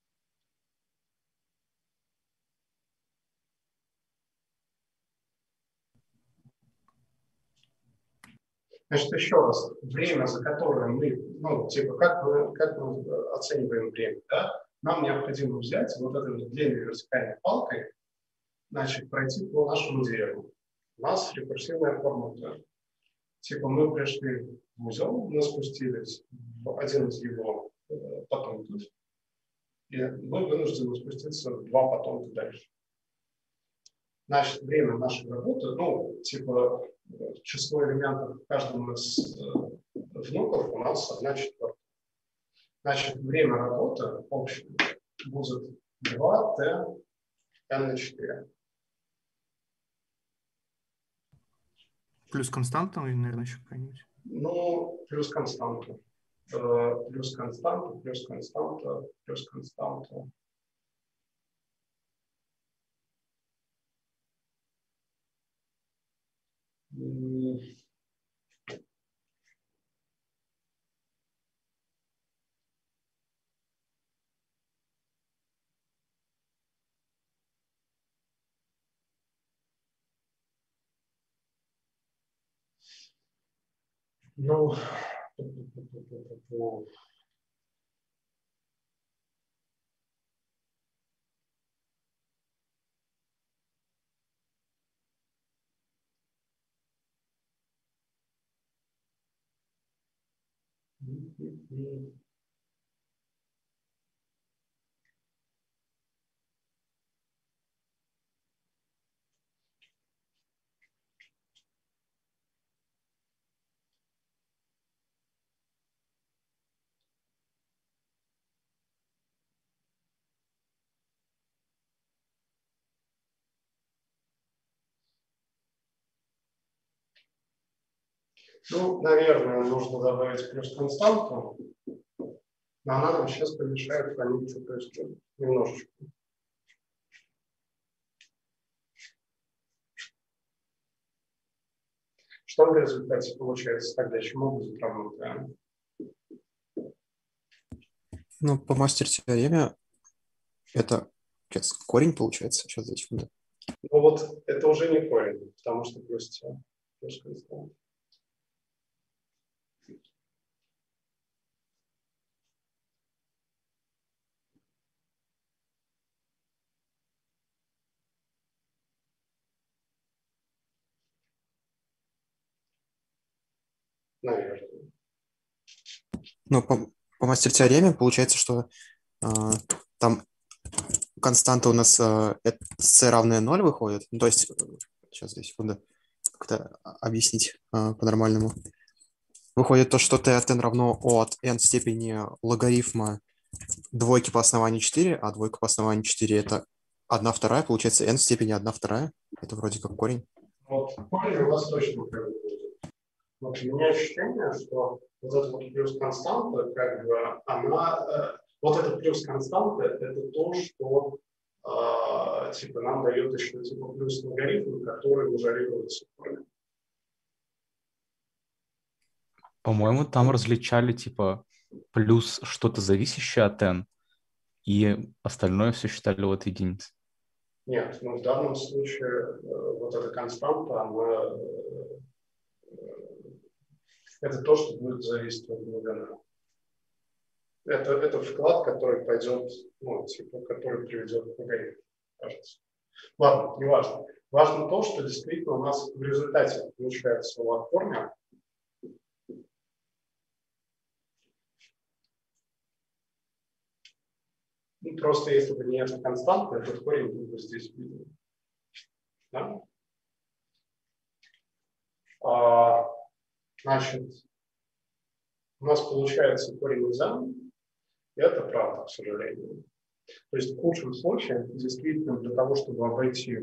Значит, еще раз, время, за которое мы, как мы оцениваем время, да? Нам необходимо взять вот этой длинной вертикальной палкой, значит, пройти по нашему дереву. У нас рекурсивная формула. Мы пришли в узел, мы спустились в один из его потомков, и мы вынуждены спуститься в два потомка дальше. Значит, время нашей работы, число элементов в каждом из внуков у нас 1/4. Значит, время работы общее будет 2t n на 4. Плюс константа, наверное, еще какая-нибудь. Ну, плюс константа. Плюс константа, плюс константа, плюс константа. Ну, наверное, нужно добавить плюс константу, но она нам сейчас помешает хранить, что происходит. Немножечко. Что в результате получается тогда? Чему будет равно Т? Ну, по мастер-теореме это сейчас корень получается. Сейчас, секунду. Ну вот это уже не корень, потому что плюс Т. Плюс константа. Наверное. Ну, по мастер-теореме получается, что там константа у нас c равная 0 выходит. Ну, то есть, сейчас, секунду, как-то объяснить по-нормальному. Выходит то, что t от n равно от n степени логарифма двойки по основанию 4, а двойка по основанию 4 это 1/2, получается n в степени 1/2. Это вроде как корень. Вот корень у вас точно как бы будет. Вот у меня ощущение, что вот эта вот плюс константа, как бы она, вот эта плюс константа, это то, что типа нам дает еще типа плюс логарифм, который мажорируется корнем. По-моему, там различали, типа, плюс что-то зависящее от n, и остальное все считали вот единицей. Нет, ну в данном случае вот эта константа, она это то, что будет зависеть от глубины. Это вклад, который пойдет, ну, типа, который приведет к логарифму, кажется. Ладно, не важно. Важно то, что действительно у нас в результате получается от корня. Ну, просто если бы не эта константа, этот корень был бы здесь виден. Да? Значит, у нас получается корень из n, и это правда, к сожалению. То есть в худшем случае, действительно, для того, чтобы обойти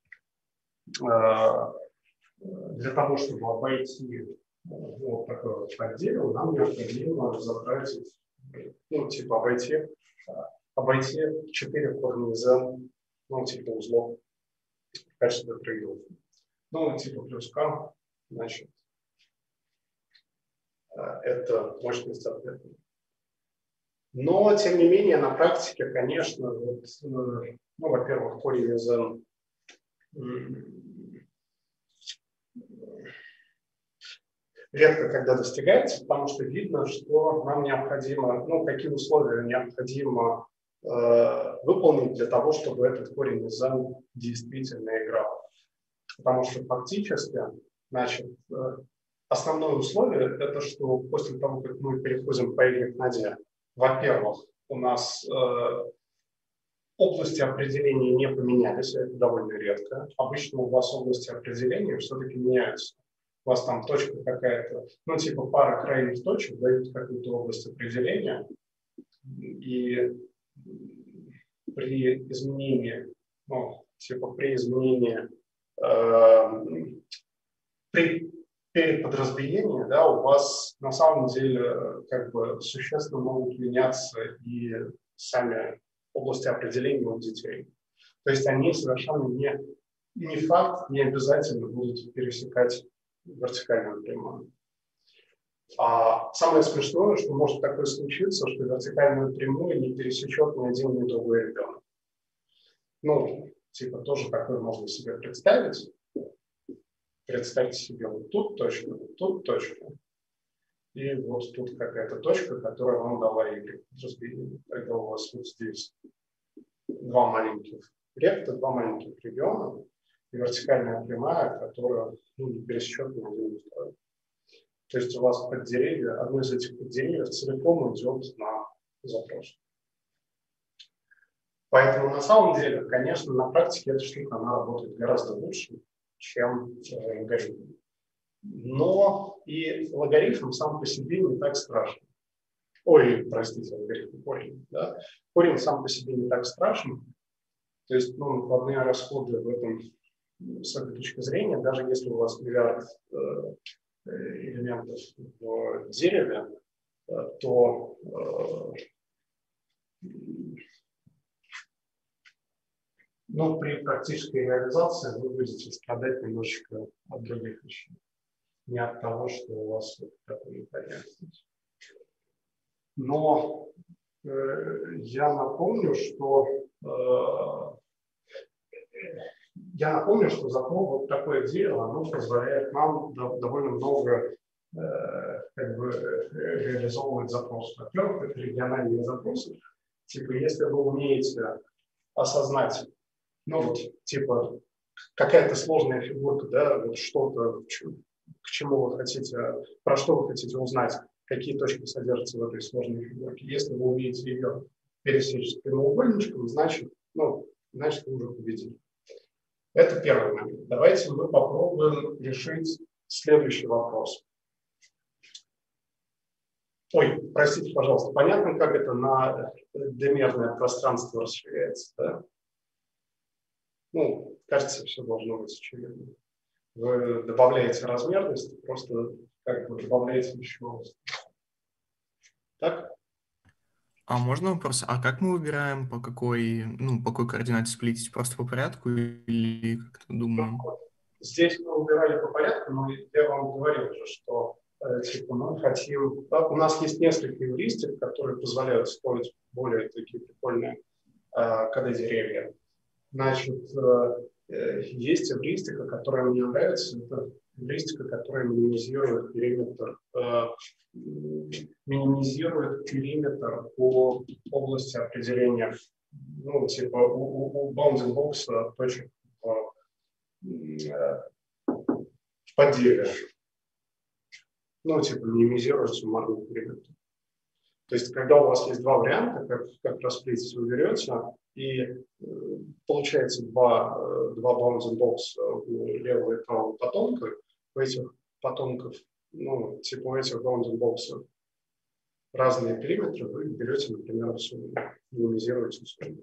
вот такой вот отдел, нам необходимо затратить, ну, типа обойти 4 корня из n, ну, типа узлов в качестве трейдов. Ну, типа плюс k, значит, это мощность ответа. Но, тем не менее, на практике, конечно, вот, ну, во-первых, корень из n редко когда достигается, потому что видно, что нам необходимо, ну, какие условия необходимо выполнить для того, чтобы этот корень из n действительно играл. Потому что фактически, значит, основное условие – это что после того, как мы переходим по Y-ноде, во-первых, у нас области определения не поменялись, это довольно редко. Обычно у вас области определения все-таки меняются. У вас там точка какая-то, ну, типа пара крайних точек дают какую-то область определения, и при изменении, ну, типа при изменении перед подразделением, да, у вас на самом деле как бы существенно могут меняться и сами области определения у детей. То есть они совершенно не факт, не обязательно будут пересекать вертикальную прямую. А самое смешное, что может такое случиться, что вертикальную прямую не пересечет ни один, ни другой ребенок. Ну, типа тоже такое можно себе представить. Представьте себе вот тут точка, и вот тут какая-то точка, которая вам дала Y. Тогда у вас вот здесь два маленьких ректа, два маленьких региона, и вертикальная прямая, которая не пересечет ни один, ни второй. То есть у вас поддеревье, одно из этих поддеревьев целиком идет на запрос. Поэтому на самом деле, конечно, на практике эта штука, она работает гораздо лучше, чем логарифм. Но и логарифм сам по себе не так страшен. Ой, простите, логарифм, корень. Да? Корень сам по себе не так страшен. То есть, накладные расходы в этом, с этой точки зрения, даже если у вас миллиард элементов в дереве, то при практической реализации вы будете страдать немножечко от других вещей. Не от того, что у вас такой непонятность. Но я напомню, что зато вот такое дело, оно позволяет нам довольно много реализовывать запросы. Во-первых, это региональные запросы. Типа, если вы умеете осознать, какая-то сложная фигурка, да, вот что-то, к чему вы хотите, про что вы хотите узнать, какие точки содержатся в этой сложной фигурке. Если вы умеете ее пересечь с прямоугольничком, значит, вы уже победили. Это первый момент. Давайте мы попробуем решить следующий вопрос. Ой, простите, пожалуйста, понятно, как это на двумерное пространство расширяется, да? Кажется, все должно быть очевидно. Вы добавляете размерность, просто добавляете еще. Так? А можно вопрос? А как мы выбираем, по какой координате сплитить? Просто по порядку или как-то думаем? Здесь мы выбирали по порядку, но я вам говорил уже, что мы хотим... У нас есть несколько эвристик, которые позволяют строить более такие прикольные КД-деревья. Значит, есть эвристика, которая мне нравится. Это эвристика, которая минимизирует периметр по области определения, у bounding box точек в подделье. Минимизирует суммарный периметр. То есть, когда у вас есть два варианта, как расплитить, вы берете, и получается два bounding box у левого и правого потомка. У этих потомков, у этих bounding box разные периметры, вы берете, например, сумму, минимизируете сумму.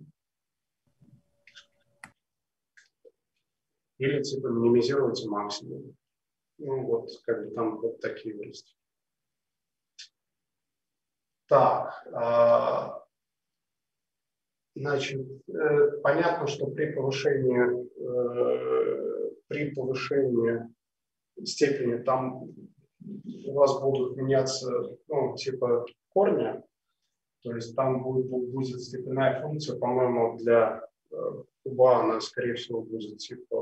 Или минимизируете максимум. Там вот такие есть. Так, значит, понятно, что при повышении степени там у вас будут меняться, корни, то есть там будет степенная функция, по-моему, для куба она, скорее всего, будет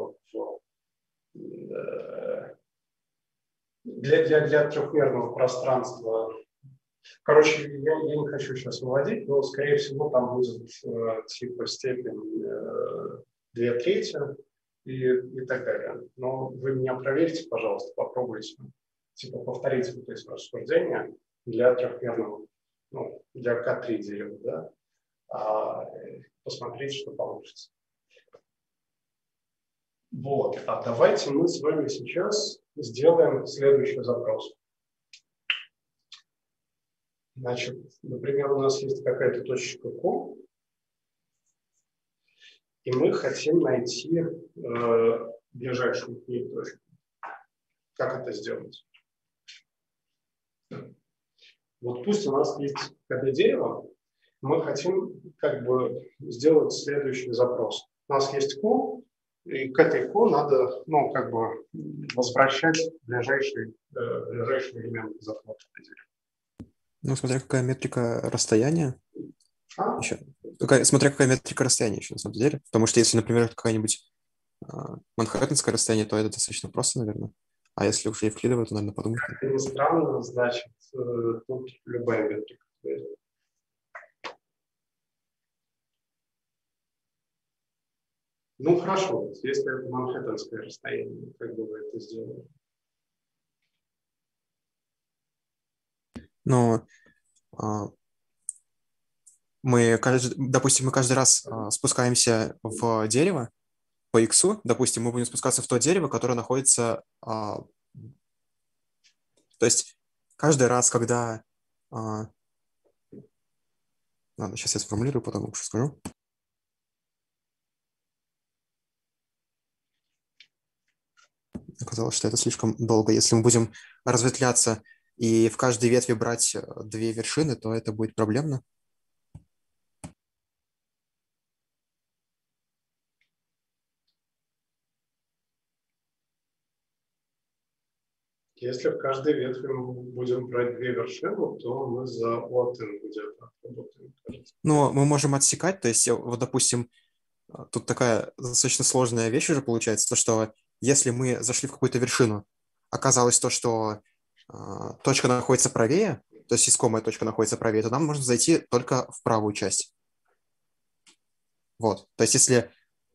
для трехмерного пространства. Короче, я не хочу сейчас выводить, но, скорее всего, там будет степень 2/3 и так далее. Но вы меня проверьте, пожалуйста, попробуйте. Повторите вот эти рассуждения для трехмерного, для К3 дерева, да, посмотрите, что получится. Вот, а давайте мы с вами сейчас сделаем следующий запрос. Значит, например, у нас есть какая-то точка Q, и мы хотим найти ближайшую к ней точку. Как это сделать? Вот пусть у нас есть КД-дерево, мы хотим как бы сделать следующий запрос. У нас есть Q, и к этой Q надо, ну, как бы возвращать ближайший элемент запроса. Ну, смотря какая метрика расстояния. А? Еще. Смотря какая метрика расстояния еще, на самом деле. Потому что если, например, какая-нибудь манхэттенское расстояние, то это достаточно просто, наверное. А если уж евклидовое, то, наверное, подумать. Как ни странно, значит, тут любая метрика. Ну, хорошо, если это манхэттенское расстояние, как бы вы это сделали? Но допустим, мы каждый раз спускаемся в дерево по X, допустим, мы будем спускаться в то дерево, которое находится... То есть каждый раз, когда... Ладно, сейчас я сформулирую, потом лучше скажу. Оказалось, что это слишком долго. Если мы будем разветвляться и в каждой ветви брать две вершины, то это будет проблемно. Если в каждой ветви мы будем брать две вершины, то мы за Латин где-то отработаем, кажется. Но мы можем отсекать, то есть, вот, допустим, тут такая достаточно сложная вещь уже получается, то, что если мы зашли в какую-то вершину, оказалось то, что точка находится правее, то есть искомая точка находится правее, то нам можно зайти только в правую часть. Вот, то есть если...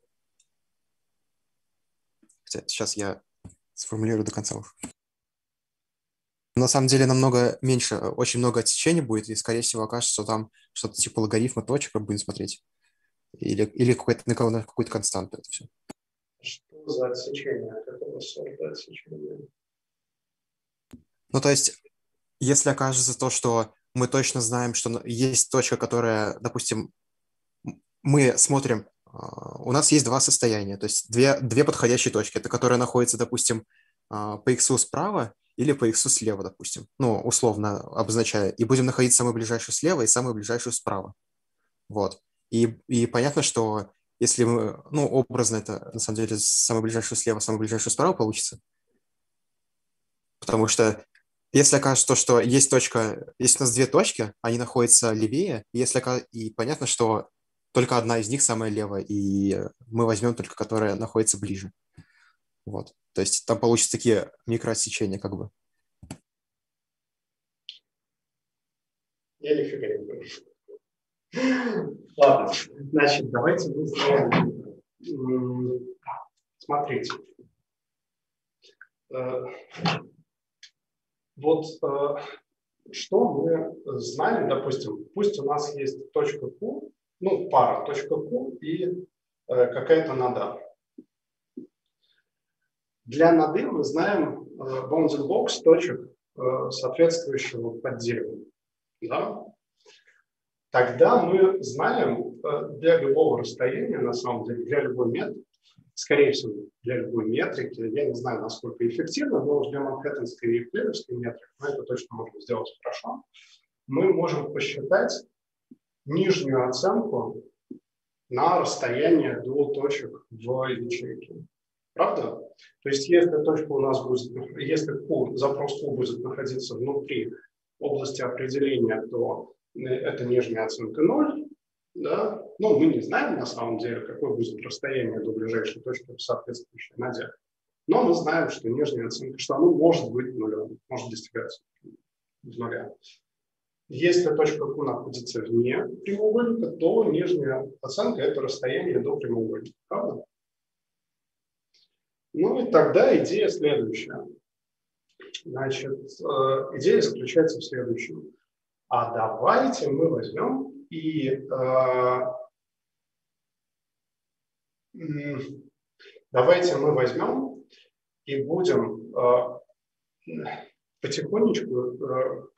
Хотя сейчас я сформулирую до конца уже. На самом деле намного меньше, очень много отсечений будет, и, скорее всего, окажется, что там что-то типа логарифма точек будем смотреть. Или на какую-то константу это все. Что за отсечение? Какого сорта отсечения? Ну, то есть, если окажется то, что мы точно знаем, что есть точка, которая, допустим, мы смотрим, у нас есть два состояния, то есть две подходящие точки, это которая находится, допустим, по x справа или по x слева, допустим, ну, условно обозначая, и будем находить самую ближайшую слева и самую ближайшую справа. Вот. И понятно, что если мы, ну, образно это, на самом деле, самую ближайшую слева, самую ближайшую справа получится, потому что если окажется то, что есть точка, есть у нас две точки, они находятся левее, и понятно, что только одна из них самая левая, и мы возьмем только, которая находится ближе. Вот. То есть там получатся такие микроотсечения, как бы. Я нифига не понимаю. Ладно, значит, давайте мы сделаем. Смотрите. Вот что мы знаем, допустим, пусть у нас есть точка Q, ну, пара точка Q и какая-то нода. Для ноды мы знаем bounding box точек, соответствующего подделу. Да? Тогда мы знаем для любого расстояния, на самом деле, для любой метрики, скорее всего, для любой метрики, я не знаю, насколько эффективно, но для манхэттенской и евклидовской метрики мы это точно можем сделать хорошо. Мы можем посчитать нижнюю оценку на расстояние до точек в ячейке. Правда? То есть, если точка у нас будет, если запрос Q будет находиться внутри области определения, то это нижняя оценка 0. Да? Но мы не знаем на самом деле, какое будет расстояние до ближайшей точки в соответствующей ноде. Но мы знаем, что нижняя оценка, что оно может быть нулем, может достигаться нуля. Если точка Q находится вне прямоугольника, то нижняя оценка – это расстояние до прямоугольника. Правда? Ну и тогда идея следующая. Значит, идея заключается в следующем. А давайте мы возьмем и будем потихонечку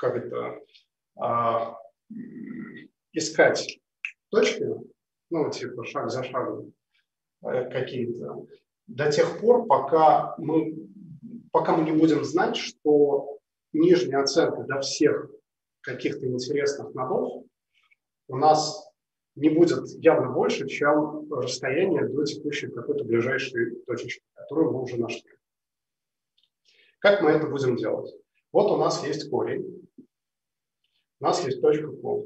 искать точки, ну, типа шаг за шагом какие-то, до тех пор, пока мы пока мы не будем знать, что нижняя оценка для всех каких-то интересных нодов у нас не будет явно больше, чем расстояние до текущей какой-то ближайшей точечки, которую мы уже нашли. Как мы это будем делать? Вот у нас есть корень, у нас есть точка Q.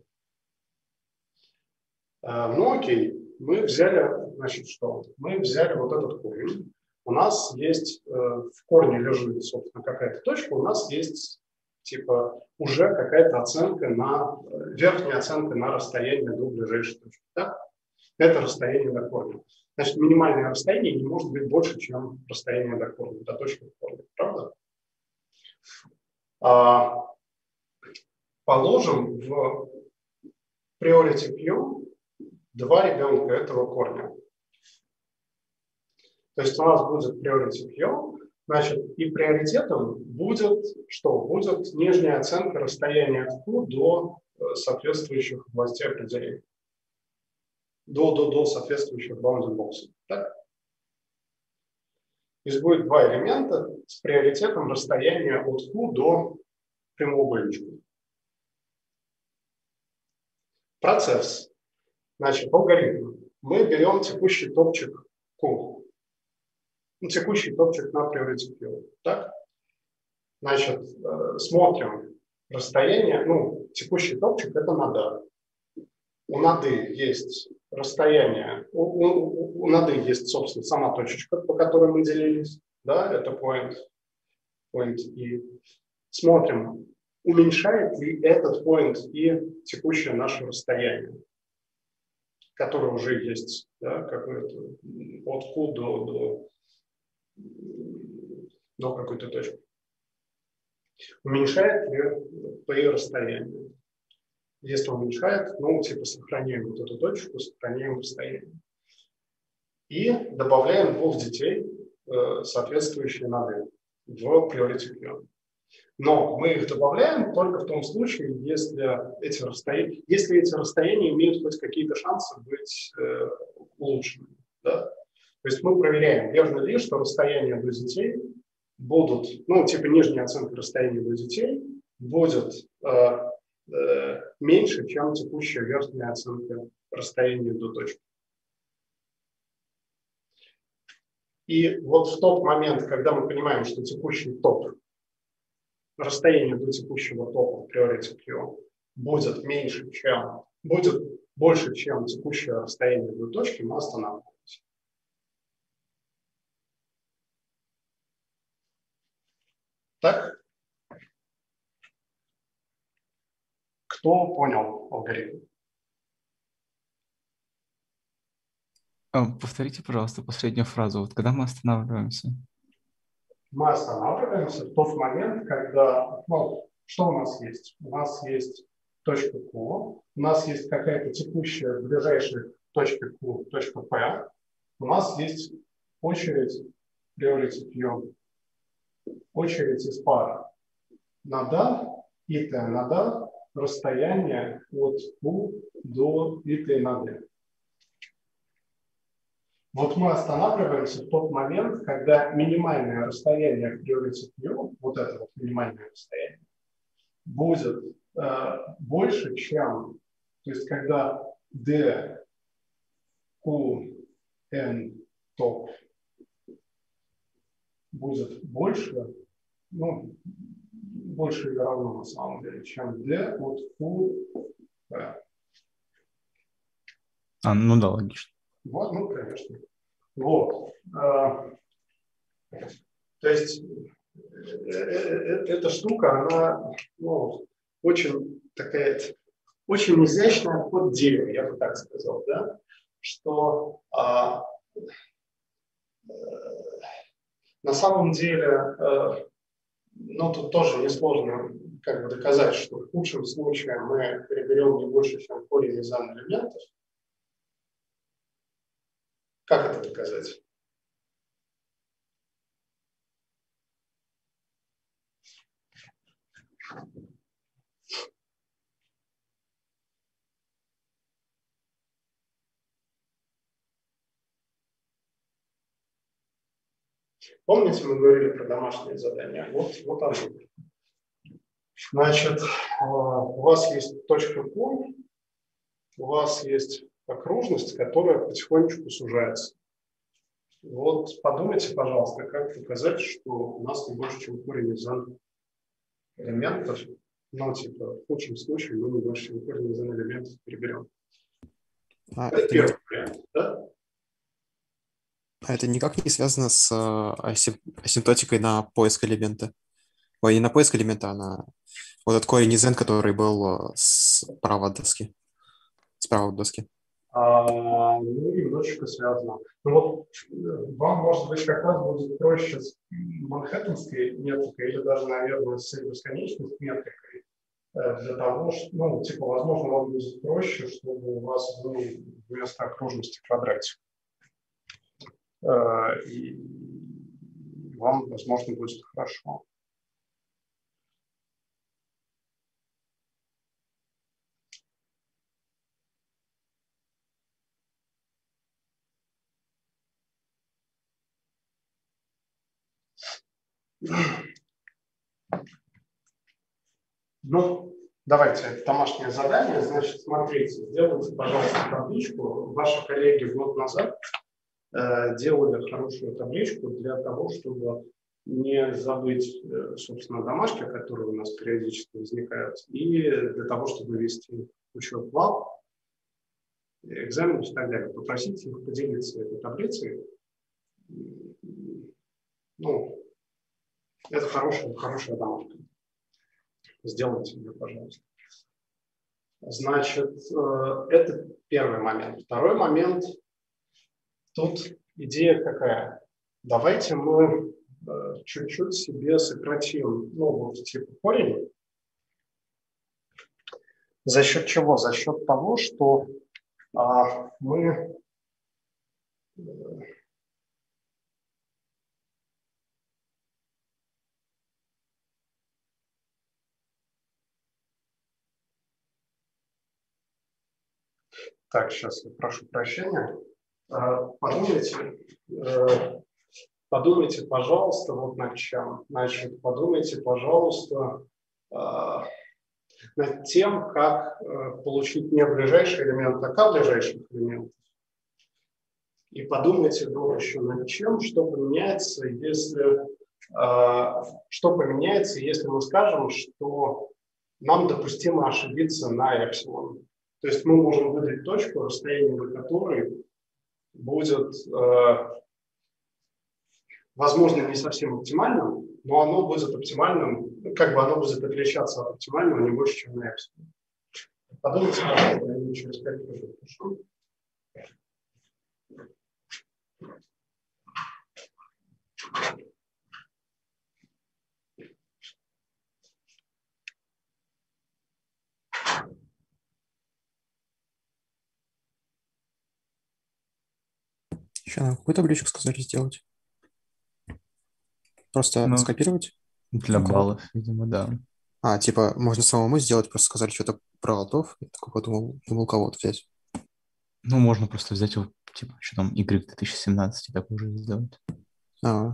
Ну окей, мы взяли, значит, что? Мы взяли вот этот корень. У нас есть, в корне лежит, собственно, какая-то точка, у нас есть, типа, уже какая-то оценка верхняя оценка на расстояние до ближайшей точки. Да? Это расстояние до корня. Значит, минимальное расстояние не может быть больше, чем расстояние до корня, до точки корня. Правда? Положим в priority queue два ребенка этого корня. То есть у нас будет priority queue, значит, и приоритетом будет что? Будет нижняя оценка расстояния от Q до соответствующих областей определения. До соответствующих bounding boxes. Так? То есть будет два элемента с приоритетом расстояния от Q до прямоугольничка. Процесс. Значит, алгоритм. Мы берем текущий топчик Q. Текущий топчик на priority queue. Так? Значит, смотрим расстояние. Текущий топчик – это нода. У ноды есть расстояние, у ноды есть, собственно, сама точечка, по которой мы делились. Да, это point и смотрим, уменьшает ли этот point и текущее наше расстояние, которое уже есть, да, какое-то от Q до какой-то точки. Уменьшает ли при расстоянии? Если уменьшает, сохраняем вот эту точку, сохраняем расстояние. И добавляем двух детей, соответствующие ноды, в priority queue. Но мы их добавляем только в том случае, если эти расстояния имеют хоть какие-то шансы быть улучшенными. Да? То есть мы проверяем, верно ли, что расстояние до детей будут, нижняя оценка расстояния до детей будет меньше, чем текущая верхняя оценка расстояния до точки. И вот в тот момент, когда мы понимаем, что текущий топ, расстояние до текущего топа priority queue будет больше, чем текущее расстояние до точки, мы останавливаемся. Так? Кто понял алгоритм? Повторите, пожалуйста, последнюю фразу. Вот когда мы останавливаемся? Мы останавливаемся в тот момент, когда, что у нас есть? У нас есть точка Q, у нас есть какая-то текущая ближайшая точка Q, точка P, у нас есть очередь priority queue, очередь из пары нода, ит нода, расстояние от Q до ит ноды. Вот мы останавливаемся в тот момент, когда минимальное расстояние к priority queue, вот это вот минимальное расстояние, будет больше, чем, то есть когда d, q, n, top будет больше, больше или равно на самом деле, чем d от q, p. Да, логично. Вот, конечно. Вот. То есть эта штука, она очень такая, очень изящная под дерево, я бы так сказал, да, что на самом деле, тут тоже несложно доказать, что в худшем случае мы переберем не больше, чем корень из n элементов. Как это доказать? Помните, мы говорили про домашние задания? Вот оно. Значит, у вас есть точка Q, у вас есть окружность, которая потихонечку сужается. Вот подумайте, пожалуйста, как показать, что у нас не больше, чем корень из n элементов. Ну, типа, в худшем случае мы не больше, чем корень из n элементов переберем. Это первый вариант, да? А это никак не связано с асимптотикой на поиск элемента. Ой, не на поиск элемента, а на вот этот корень из n, который был справа от доски. Справа от доски. Ну, немножечко связано. Ну, вот вам, может быть, как раз будет проще с манхэттенской метрикой или даже, наверное, с бесконечной метрикой для того, что, ну, типа, возможно, вам будет проще, чтобы у вас был вместо окружности квадратик. И вам, возможно, будет хорошо. Ну, давайте, домашнее задание. Значит, смотрите, сделайте, пожалуйста, табличку. Ваши коллеги год назад делали хорошую табличку для того, чтобы не забыть, собственно, домашки, которые у нас периодически возникают, и для того, чтобы вести учет вал, экзаменов и так далее. Попросите их поделиться этой таблицей. Ну, это хорошая домашка. Сделайте ее, пожалуйста. Значит, это первый момент. Второй момент. Тут идея какая? Давайте мы чуть-чуть себе сократим, ну, вот типа корень. За счет чего? За счет того, что мы так, сейчас я прошу прощения. Подумайте, пожалуйста, вот над чем. Значит, подумайте, пожалуйста, над тем, как получить не ближайший элемент, а к ближайших элементов. И подумайте еще над чем, что поменяется, если мы скажем, что нам допустимо ошибиться на эпсилон. То есть мы можем выдать точку, расстояние до которой будет, возможно, не совсем оптимальным, но оно будет оптимальным, как бы оно будет отличаться от оптимального не больше, чем на эпсилон. Подумайте, пожалуйста, я через 5 минут пишу. Еще нам какую табличку сказали сделать? Просто Ну, скопировать? для У кого-то? баллов, видимо, да. Типа, можно самому сделать, просто сказали что-то про алтов. Я такой подумал, думал кого-то взять. Ну, можно просто взять его, типа, что там, Y 2017 и так уже сделать. А,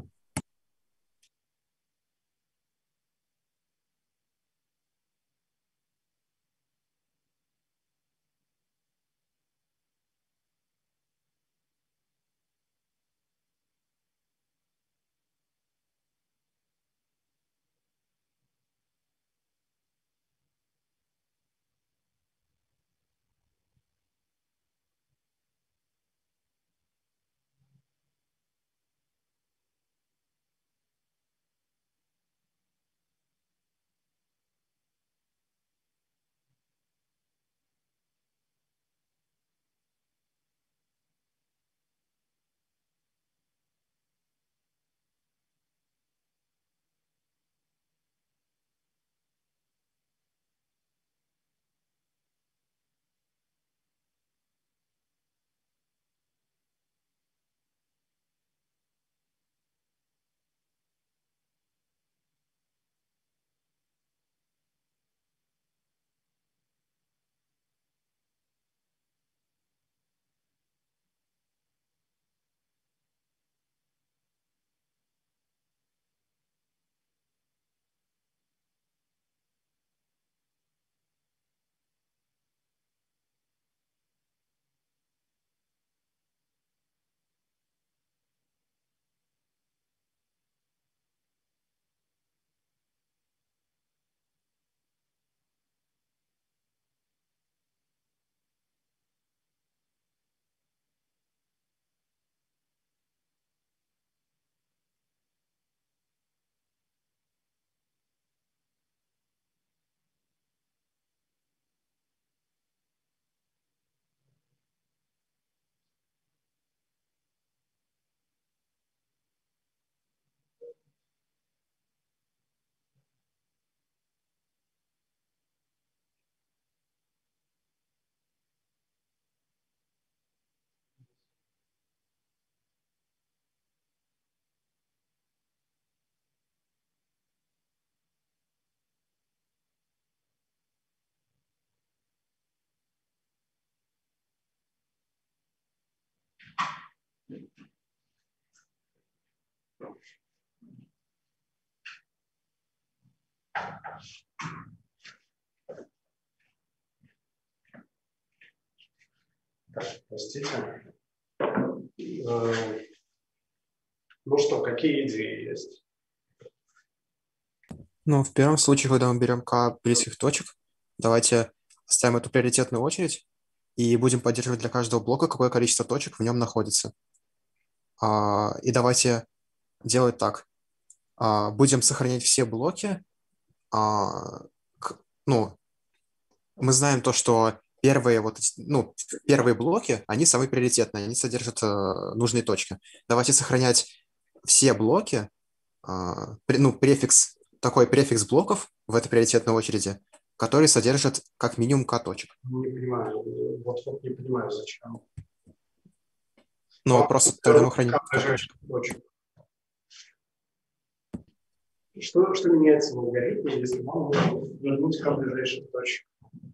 Так, простите. Ну что, какие идеи есть? Ну, в первом случае, когда мы берем К близких точек, давайте оставим эту приоритетную очередь и будем поддерживать для каждого блока, какое количество точек в нем находится. И давайте делать так. Будем сохранять все блоки. Ну, мы знаем то, что первые блоки, они самые приоритетные, они содержат нужные точки. Давайте сохранять все блоки, такой префикс блоков в этой приоритетной очереди, который содержит как минимум К точек. Не понимаю, вот не понимаю, зачем. Но просто тогда мы храним К точек. Что меняется в алгоритме, если вам нужно вернуть К ближайших точек?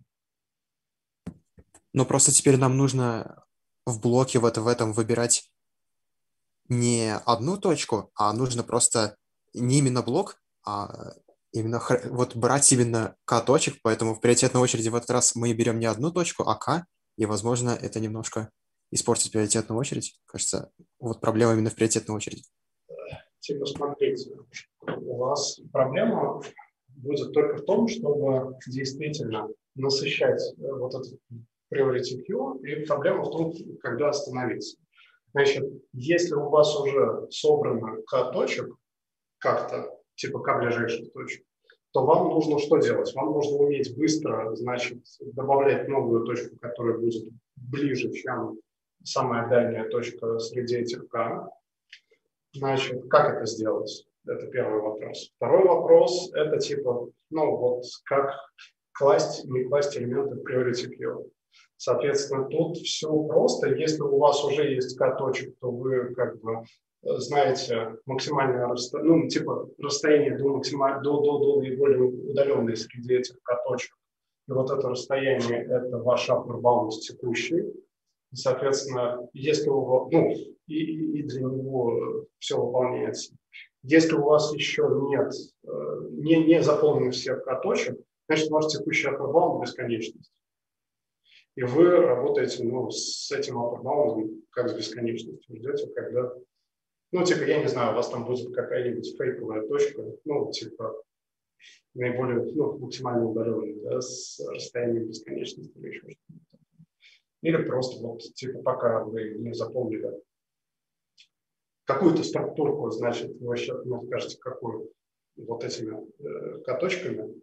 Но просто теперь нам нужно в блоке в этом выбирать не одну точку, а нужно просто не именно блок, а именно вот брать именно К точек, поэтому в приоритетной очереди в этот раз мы берем не одну точку, а К, и, возможно, это немножко испортит приоритетную очередь. Кажется, вот проблема именно в приоритетной очереди. Типа, смотрите, у вас проблема будет только в том, чтобы действительно насыщать вот этот priority queue, и проблема в том, когда остановиться. Значит, если у вас уже собрано К точек, как-то, типа К ближайших точек, то вам нужно что делать? Вам нужно уметь быстро, значит, добавлять новую точку, которая будет ближе, чем самая дальняя точка среди этих К. Значит, как это сделать? Это первый вопрос. Второй вопрос – это типа, ну вот как класть, не класть элементы в priority queue. Соответственно, тут все просто. Если у вас уже есть К-точек, то вы как бы знаете максимальное расстояние, ну, типа расстояние до наиболее удаленной среди этих К-точек. И вот это расстояние – это ваш upper bound текущий. И, соответственно, если у вас, ну, и для него все выполняется. Если у вас еще нет, не заполнены все К-точек, значит, ваш текущий upper bound бесконечность. И вы работаете, ну, с этим upper bound как с бесконечностью. Ждете, когда, ну, типа, я не знаю, у вас там будет какая-нибудь фейковая точка, ну, типа, наиболее, ну, максимально удаленная, да, с расстоянием бесконечности или еще что-то. Или просто вот, типа, пока вы не заполнили какую-то структурку, значит, вы сейчас скажете, какую, вот этими К-точками,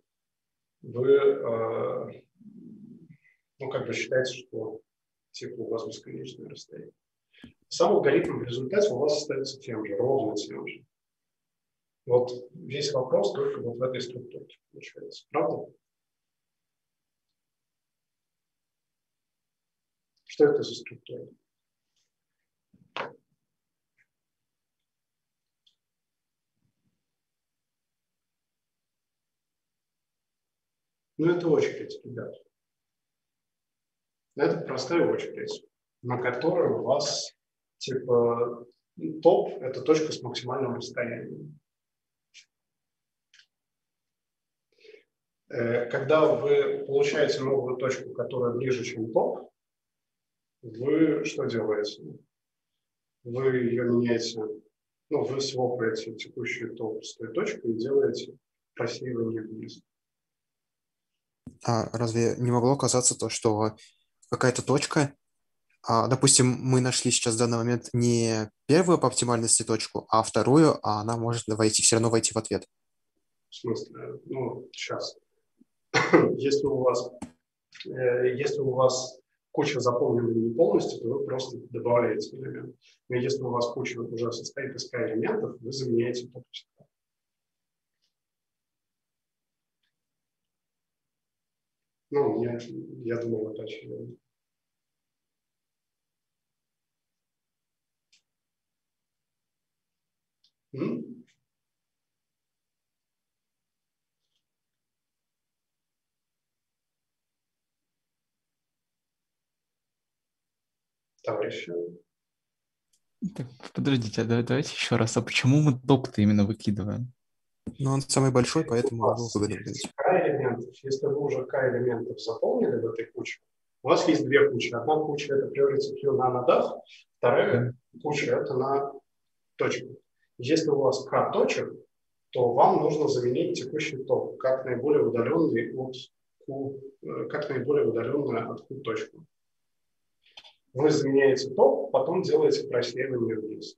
вы, ну, как бы считаете, что, типа, у вас бесконечное расстояние. Сам алгоритм в результате у вас остается тем же, ровно тем же. Вот весь вопрос только вот в этой структуре получается. Правда? Что это за структура? Ну, это очередь, ребят. Это простая очередь, на которой у вас, типа, топ – это точка с максимальным расстоянием. Когда вы получаете новую точку, которая ближе, чем топ, вы что делаете? Вы ее меняете, ну, вы свопаете текущий топ с той точкой и делаете просеивание вниз. А разве не могло казаться то, что какая-то точка, допустим, мы нашли сейчас в данный момент не первую по оптимальности точку, а вторую, а она может все равно войти в ответ? В смысле, ну, сейчас. Если у вас куча заполнена не полностью, то вы просто добавляете элемент. Но если у вас куча уже состоит из элементов, вы заменяете полностью. Ну, я думал, это очевидно. Товарищи. Так, подождите, давайте еще раз. А почему мы топ-то именно выкидываем? Но он самый большой, поэтому У его вас выгодно есть выбрать. К-элементов. Если вы уже К-элементов заполнили в этой куче, у вас есть две кучи. Одна куча – это priority queue на нодах, вторая куча – это на точках. Если у вас К точек, то вам нужно заменить текущий топ как наиболее удаленный от Q, как наиболее удаленную от Q точку. Вы заменяете топ, потом делаете проследование вниз.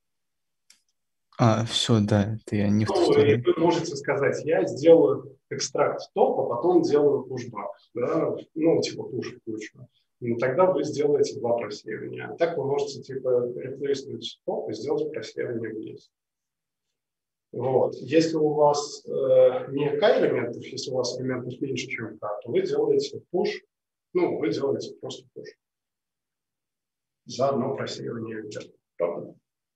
Все, да, это я не в ту Ну, и сторону. вы можете сказать, я сделаю экстракт топа, потом делаю пушбак, да? Ну, типа пуш ключу. Ну, тогда вы сделаете два проследования. А так вы можете типа реплейснуть топ и сделать проследование вниз. Вот. Если у вас не К-элементов, если у вас элементов меньше, чем К, то вы делаете пуш, ну, вы делаете просто пуш. За одно проследование вверх. Правда?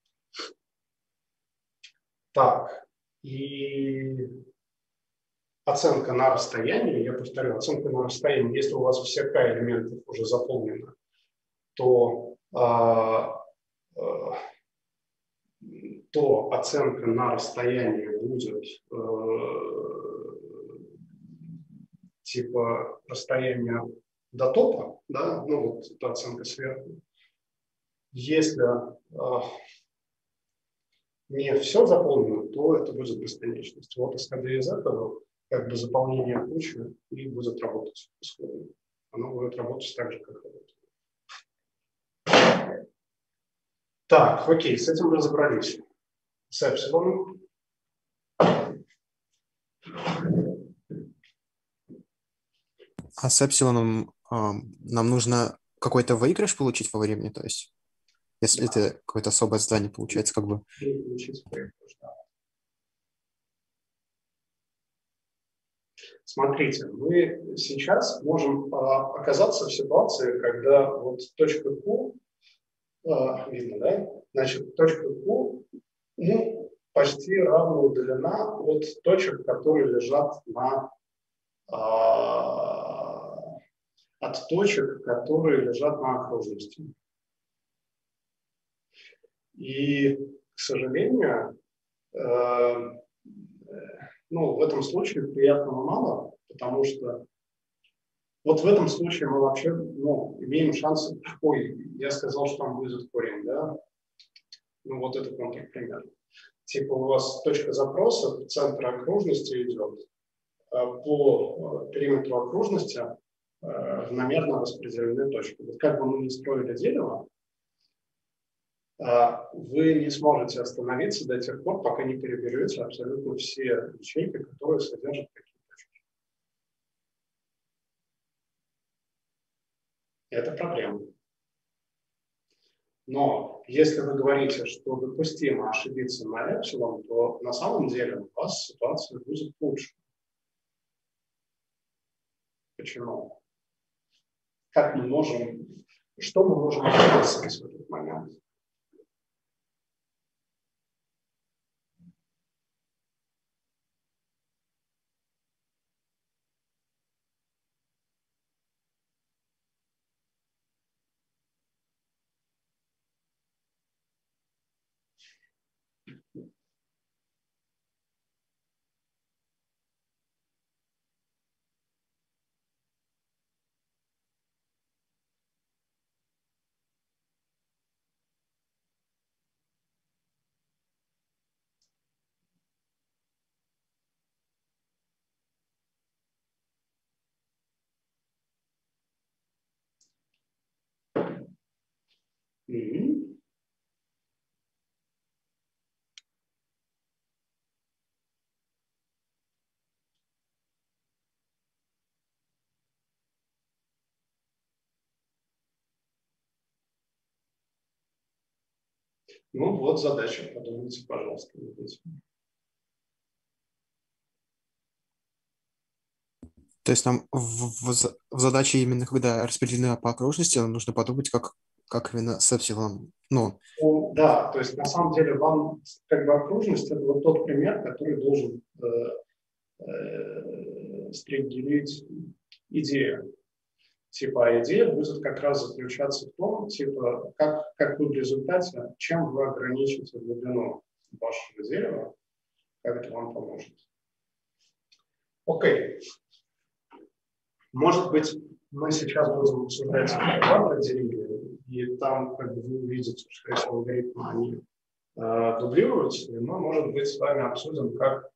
Так, и оценка на расстоянии, я повторю, оценка на расстоянии, если у вас все К-элементов уже заполнены, то, то оценка на расстоянии будет типа расстояние до топа, да, ну вот эта оценка сверху. Если не все заполнено, то это будет бесконечность. Вот исходя из этого, как бы заполнение кучи и будет работать исходно. Оно будет работать так же, как работает. Так, окей, с этим разобрались. С эпсилоном. А с эпсилоном нам нужно какой-то выигрыш получить во времени, то есть, если это какое-то особое задание получается, как бы. Смотрите, мы сейчас можем оказаться в ситуации, когда вот точка Q, видно, да? Значит, точка Q, ну, почти равно удалена от точек, которые лежат на от точек, которые лежат на окружности. И, к сожалению, ну, в этом случае приятного мало, потому что вот в этом случае мы вообще имеем шанс... Ой, я сказал, что там будет корень, да? Ну, вот это контрпример. Типа у вас точка запроса в центре окружности идет, по периметру окружности равномерно распределены точки. Вот как бы мы ни строили дерево, вы не сможете остановиться до тех пор, пока не переберете абсолютно все ячейки, которые содержат такие точки. Это проблема. Но если вы говорите, что допустимо ошибиться на эпсилон, то на самом деле у вас ситуация будет лучше. Почему? Как мы можем, что мы можем описать в этот момент? Ну вот задача, подумайте, пожалуйста, над этим. То есть нам в задаче именно, когда распределена по окружности, нам нужно подумать, как именно с эпсилоном. Ну, Да, то есть на самом деле вам как бы окружность это вот тот пример, который должен стрингерить идею. Типа, идея будет как раз заключаться в том, типа, как вы в результате, чем вы ограничите глубину вашего дерева, как это вам поможет. Окей. Может быть, мы сейчас будем обсуждать квадрат деревья, и там, как бы, вы увидите, что эти алгоритмы, они дублируются, и мы, может быть, с вами обсудим, как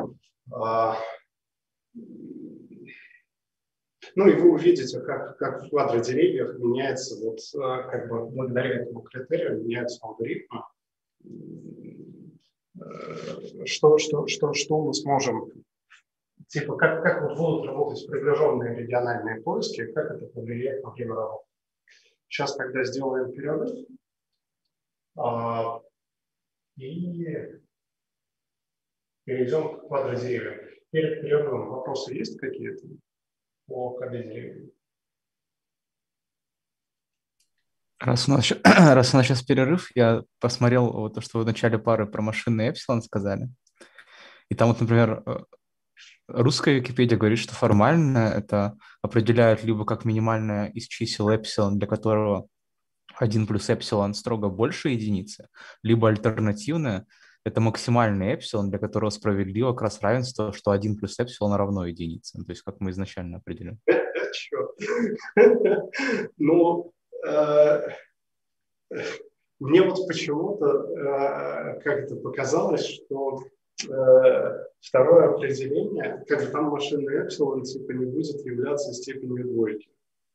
ну и вы увидите, как в квадрат деревьев меняется, вот как бы благодаря этому критерию меняются алгоритмы. Что мы сможем, типа, как вот будут работать приближенные региональные поиски, как это повлияет на время работы. Сейчас тогда сделаем перерыв. И перейдем к квадрат деревьям. Перед перерывом вопросы есть какие-то по квадрат деревьям? Раз у нас сейчас перерыв, я посмотрел вот то, что вы в начале пары про машинный эпсилон сказали. И там вот, например, русская Википедия говорит, что формально это определяют либо как минимальное из чисел эпсилон, для которого 1 плюс эпсилон строго больше единицы, либо альтернативное это максимальный эпсилон, для которого справедливо как раз равенство, что 1 плюс эпсилон равно единице. То есть как мы изначально определим. Ну, мне вот почему-то как-то показалось, что второе определение, как бы там машинный эпсилон типа не будет являться степенью двойки.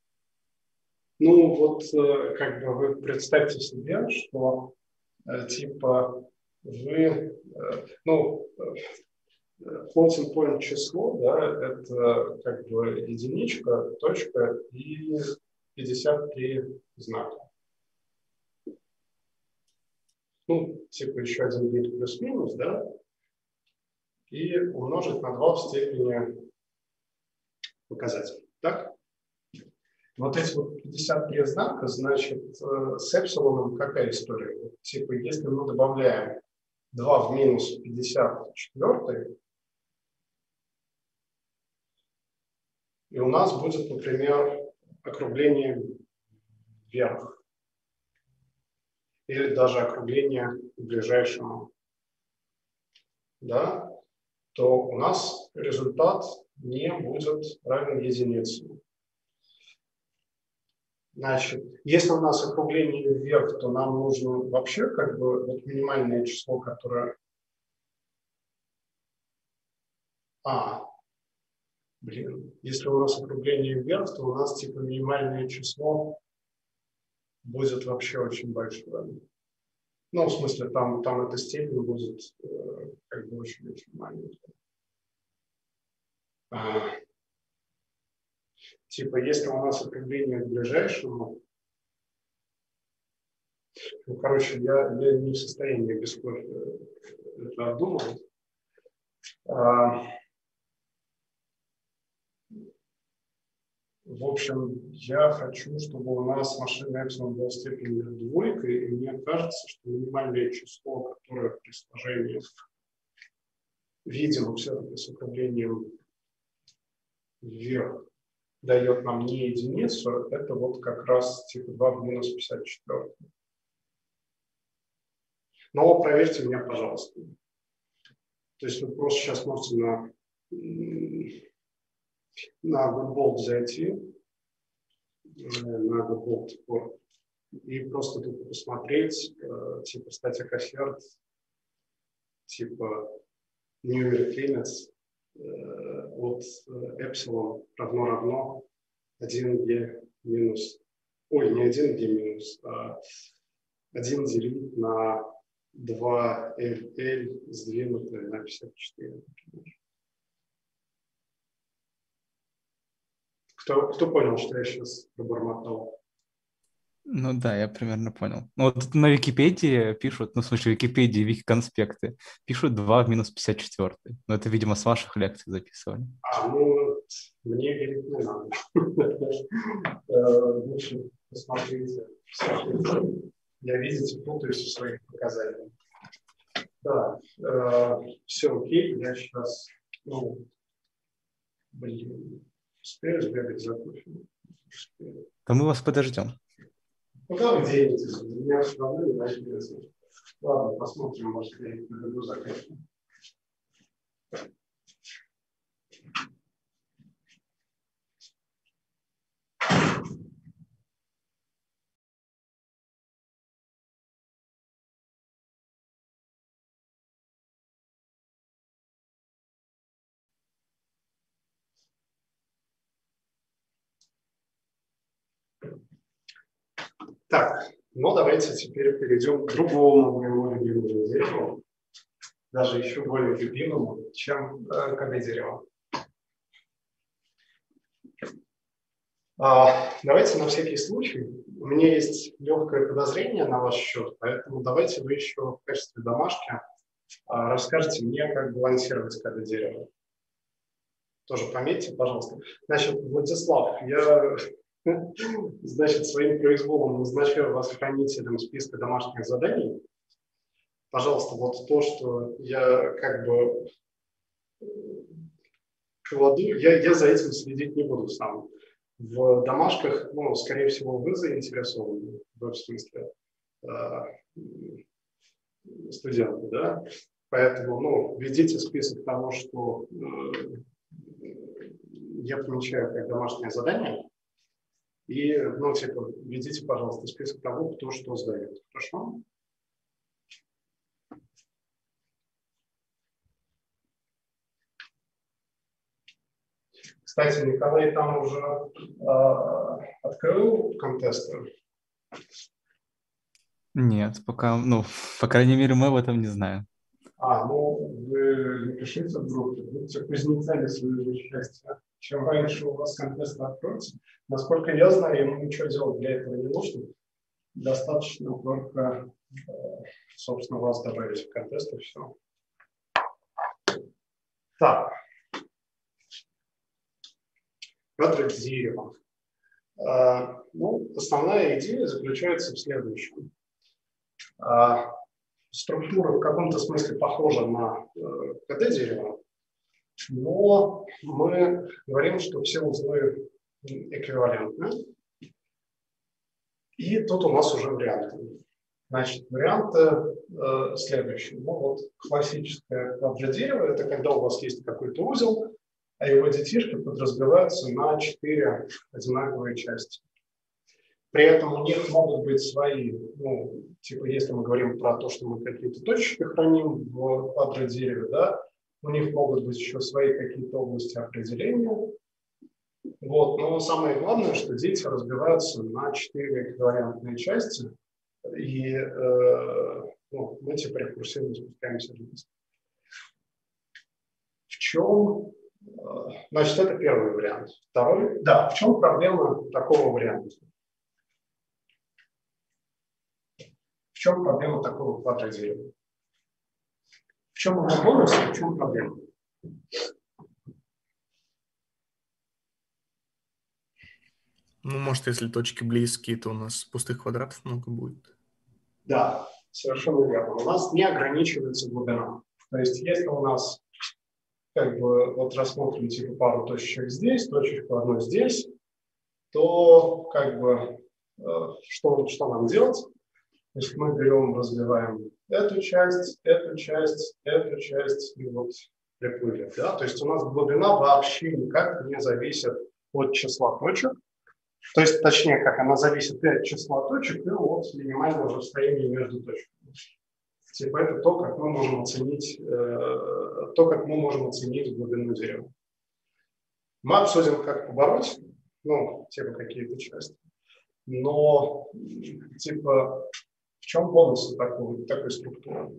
Ну вот как бы вы представьте себе, что типа вы, ну, floating point число, да, это как бы единичка, точка и 53 знака. Ну, типа еще один бит плюс-минус, да, и умножить на 2 в степени показателя. Так? Вот эти вот 53 знака, значит, с эпсилоном какая история? Вот, типа, если мы добавляем 2 в минус 54, и у нас будет, например, округление вверх, или даже округление к ближайшему, да, то у нас результат не будет равен единице. Значит, если у нас округление вверх, то нам нужно вообще как бы вот минимальное число, которое... Если у нас округление вверх, то у нас типа минимальное число будет вообще очень большое. Ну, в смысле, там эта степень будет как бы очень-очень маленькая. Типа, если у нас округление к ближайшему, ну, короче, я не в состоянии без кофе это обдумывать. В общем, я хочу, чтобы у нас машинный эпсилон был степенью двойкой, и мне кажется, что минимальное число, которое при сложении видимо все-таки с округлением вверх дает нам не единицу, это вот как раз типа 2 в минус 54. Но проверьте меня, пожалуйста. То есть вы просто сейчас можете на Goodbolt зайти, на Goodbolt, и просто тут посмотреть, типа статик оферт, типа numeric limits от эпсилон равно 1G минус, не 1G минус, а 1 делить на 2LL сдвинутое на 54. Кто понял, что я сейчас пробормотал? Ну да, я примерно понял. Ну вот тут на Википедии пишут, ну в смысле Википедии, вики-конспекты, пишут 2 в минус 54. Но это, видимо, с ваших лекций записывали. Ну, мне верить не надо. Лучше посмотрите. Я, видите, путаюсь в своих показаниях. Да, все окей, я сейчас, успею сбегать за кофе? То мы вас подождем. Куда вы денетесь? У меня все равно не начнется. Ладно, посмотрим, может, я их доведу заканчивать. Так, ну давайте теперь перейдем к другому моему любимому дереву, даже еще более любимому, чем КД-дерево. Давайте на всякий случай, у меня есть легкое подозрение на ваш счет, поэтому давайте вы еще в качестве домашки расскажете мне, как балансировать КД-дерево. Тоже пометьте, пожалуйста. Значит, Владислав, я своим произволом назначаю вас хранителем списка домашних заданий. Пожалуйста, вот то, что я как бы кладу, я за этим следить не буду сам. В домашках, ну, скорее всего, вы заинтересованы, в смысле, студенты, да? Поэтому, ну, введите список того, что я помечаю как домашнее задание, и, ну, типа, введите, пожалуйста, список того, кто что сдает. Хорошо? Кстати, Николай там уже открыл контесты? Нет, пока, ну, по крайней мере, мы об этом не знаем. Ну, вы напишите в группе, будьте кузнецами своего счастья. Чем раньше у вас контесты откроются, насколько я знаю, ему ничего делать для этого не нужно. Достаточно только, собственно, вас добавить в контест, и все. Так. Квадрат дерева. Ну, основная идея заключается в следующем. Структура в каком-то смысле похожа на КД-дерево, но мы говорим, что все узлы эквивалентны. И тут у нас уже варианты. Значит, варианты следующие. Ну, вот классическое квадрат-дерево – это когда у вас есть какой-то узел, а его детишки подразбиваются на 4 одинаковые части. При этом у них могут быть свои, ну, типа, если мы говорим про то, что мы какие-то точки храним в квадрат-дереве, да, у них могут быть еще свои какие-то области определения. Вот. Но самое главное, что дети разбиваются на 4 эквивалентные части, и ну, мы типа рекурсивно спускаемся вниз. В чем, значит, это первый вариант. Второй, да, в чем проблема такого варианта? В чем проблема такого квадрат-дерева? В чем его бонус, в чем проблема? Ну, может, если точки близкие, то у нас пустых квадратов много будет. Да, совершенно верно. У нас не ограничивается глубина. То есть, если у нас, как бы, вот рассмотрим типа пару точек здесь, точечку одну здесь, то, как бы, что нам делать? То есть мы берем, разбиваем эту часть, и вот приплыли. Да? То есть у нас глубина вообще никак не зависит от числа точек. То есть, точнее, как она зависит и от числа точек, и от минимального расстояния между точками. Типа это то, как мы можем оценить, глубину дерева. Мы обсудим, как побороть, ну, типа какие-то части. Но, типа, в чем бонус такой структуры?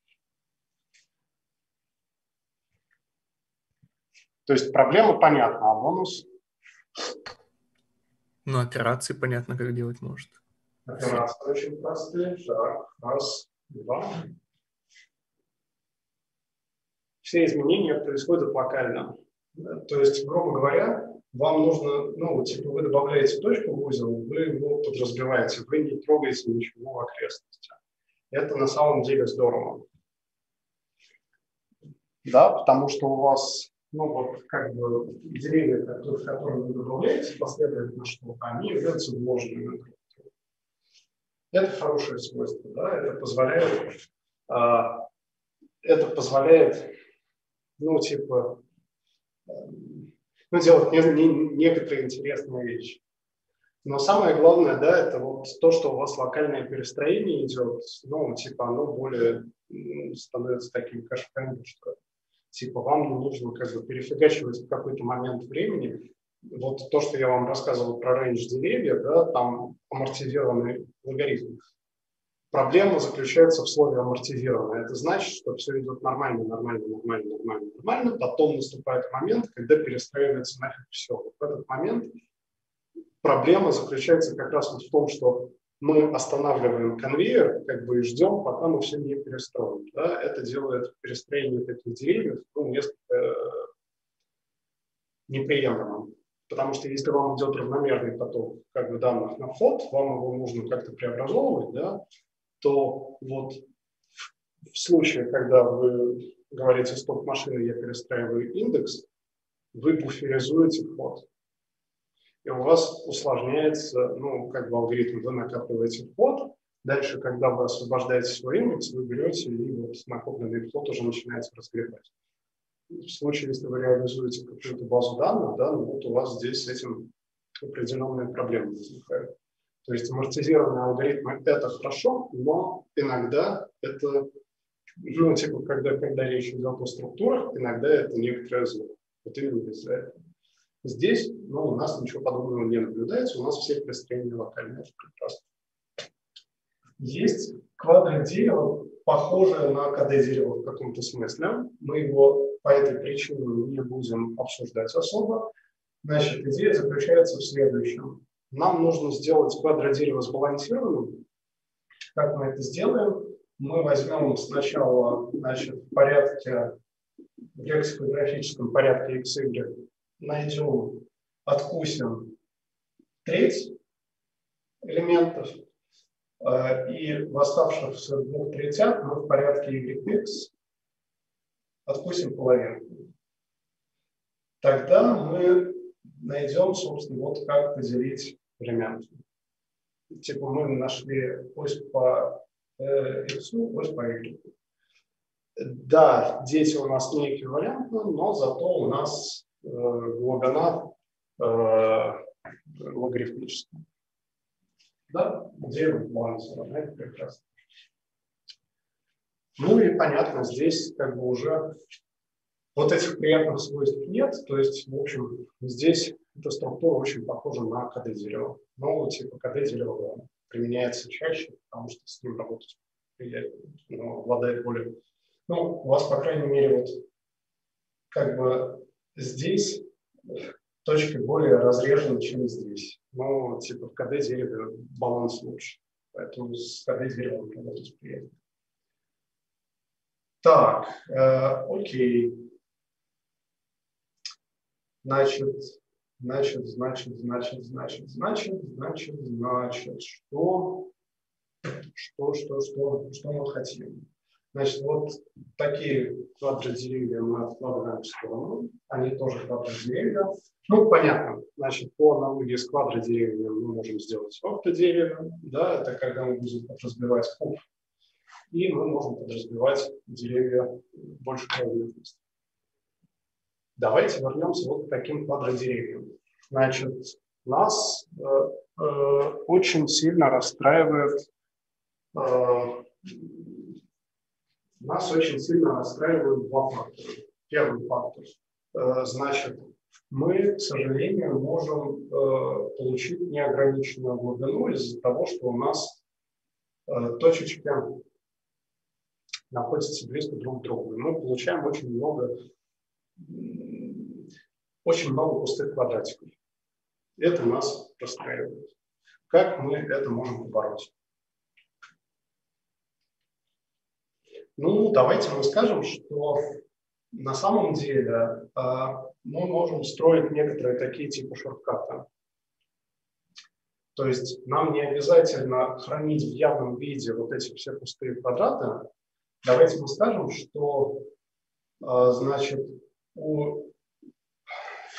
То есть проблема понятна, а бонус? Ну, операции понятно, как делать может. Операции очень простые. Так, раз, два. Все изменения происходят локально. То есть, грубо говоря, вам нужно, ну, типа, вы добавляете точку в узел, вы его подразбиваете, вы не трогаете ничего в окрестности. Это на самом деле здорово. Да, потому что у вас ну, вот как бы деревья, которые вы добавляете последовательно что-то, они являются вложенными. Это хорошее свойство, да, это позволяет, ну, типа, ну, делать некоторые интересные вещи. Но самое главное, да, это вот то, что у вас локальное перестроение идет, ну, типа, оно более становится таким кэшфрендом, что типа вам не нужно как бы перефигачивать в какой-то момент времени. Вот то, что я вам рассказывал про рейндж деревьев, да, там амортизированный логарифм. Проблема заключается в слове амортизированное. Это значит, что все идет нормально, потом наступает момент, когда перестраивается нафиг все. Вот в этот момент проблема заключается как раз вот в том, что мы останавливаем конвейер, как бы и ждем, пока мы все не перестроим. Да? Это делает перестроение таких деревьев несколько неприемлемым. Потому что если вам идет равномерный поток как бы, данных на вход, вам его нужно как-то преобразовывать, да, то вот в случае, когда вы говорите «стоп машины, я перестраиваю индекс», вы буферизуете вход. И у вас усложняется, ну, как бы алгоритм, вы накапливаете вход, дальше, когда вы освобождаете свой индекс, вы берете и вот накопленный вход уже начинается разгребать. В случае, если вы реализуете какую-то базу данных, да, ну, вот у вас здесь с этим определенные проблемы возникают. То есть амортизированные алгоритмы – это хорошо, но иногда это, ну, типа, когда речь идет о структурах, иногда это некоторое зло. Вот именно из-за этого. Здесь, ну, у нас ничего подобного не наблюдается, у нас все перестроения локальные, это прекрасно. Есть квадродерево, похожее на КД-дерево в каком-то смысле. Мы его по этой причине не будем обсуждать особо. Значит, идея заключается в следующем. Нам нужно сделать квадродерево сбалансированным. Как мы это сделаем? Мы возьмем сначала, значит, в лексикографическом порядке XY, найдем, откусим треть элементов, и в оставшихся двух третях мы в порядке YX откусим половинку. Тогда мы найдем, собственно, вот как поделить элементы. Типа мы нашли ось по X, ось по Y. Да, дети у нас не эквивалентны, но зато у нас глубина логарифмическая. Да, дерево балансировано, это прекрасно. Ну и понятно, здесь как бы уже вот этих приятных свойств нет, то есть, в общем, здесь эта структура очень похожа на КД-дерево. Но типа КД-дерево применяется чаще, потому что с ним работать приятнее, но обладает более... Ну, у вас, по крайней мере, вот как бы здесь точки более разрежены, чем здесь. Но типа в КД-дереве баланс лучше, поэтому с КД-деревом работать приятнее. Так, окей. Значит, что мы хотим? Значит, вот такие квадродеревья мы откладываем в сторону, они тоже квадродеревья. Ну, понятно, значит, по аналогии с квадродеревьями мы можем сделать октодеревья, да, это когда мы будем подразбивать куб, и мы можем подразбивать деревья большей размерности. Давайте вернемся вот к таким квадродеревьям. Значит, нас очень сильно расстраивает два фактора. Первый фактор. Значит, мы, к сожалению, можем получить неограниченную глубину из-за того, что у нас точечки находятся близко друг к другу. Мы получаем очень много пустых квадратиков. Это нас расстраивает. Как мы это можем побороть? Ну, давайте мы скажем, что на самом деле мы можем строить некоторые такие типы шортката. То есть нам не обязательно хранить в явном виде вот эти все пустые квадраты. Давайте мы скажем, что значит, у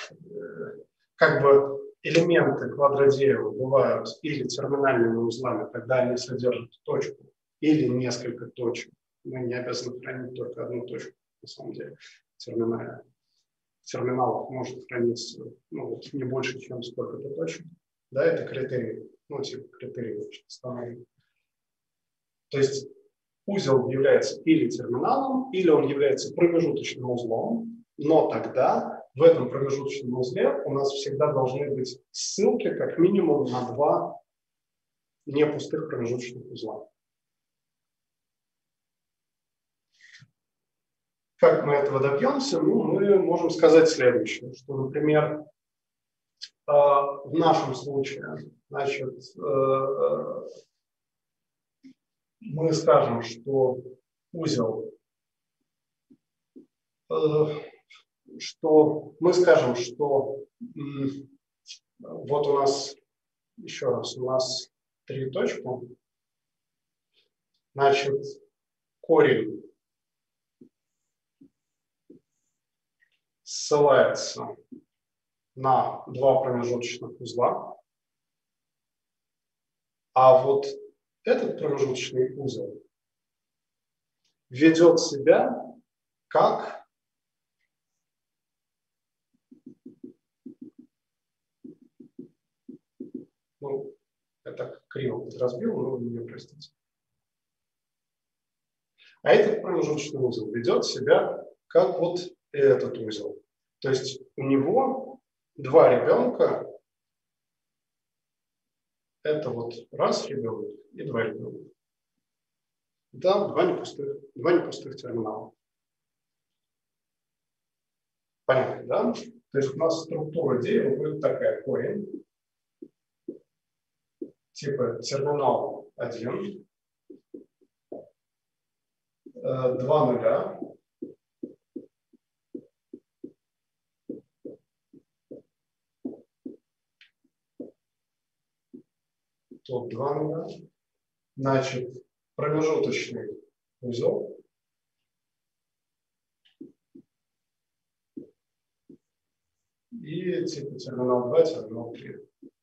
как бы элементы квадродерева бывают или терминальными узлами, когда они содержат точку, или несколько точек. Мы не обязаны хранить только одну точку, на самом деле, терминальная. В терминалах может храниться не больше, чем сколько-то точек. Да, это критерий, типа критерий установки. То есть узел является или терминалом, или он является промежуточным узлом, но тогда в этом промежуточном узле у нас всегда должны быть ссылки как минимум на 2 непустых промежуточных узла. Как мы этого добьемся? Мы можем сказать следующее, что, например, в нашем случае, значит, мы скажем, что узел, вот у нас, еще раз, у нас 3 точки, значит, корень ссылается на 2 промежуточных узла, а вот этот промежуточный узел ведет себя как я так криво разбил, но меня простите. А этот промежуточный узел ведет себя как вот этот узел. То есть у него 2 ребенка. Это вот раз ребенок и 2 ребенка. Да, 2 непустых терминала. Понятно, да? То есть у нас структура дерева будет такая: корень, типа терминал 1, 2 нуля, тут 2 нуля, значит, промежуточный узел, и типа терминал 2, терминал 3.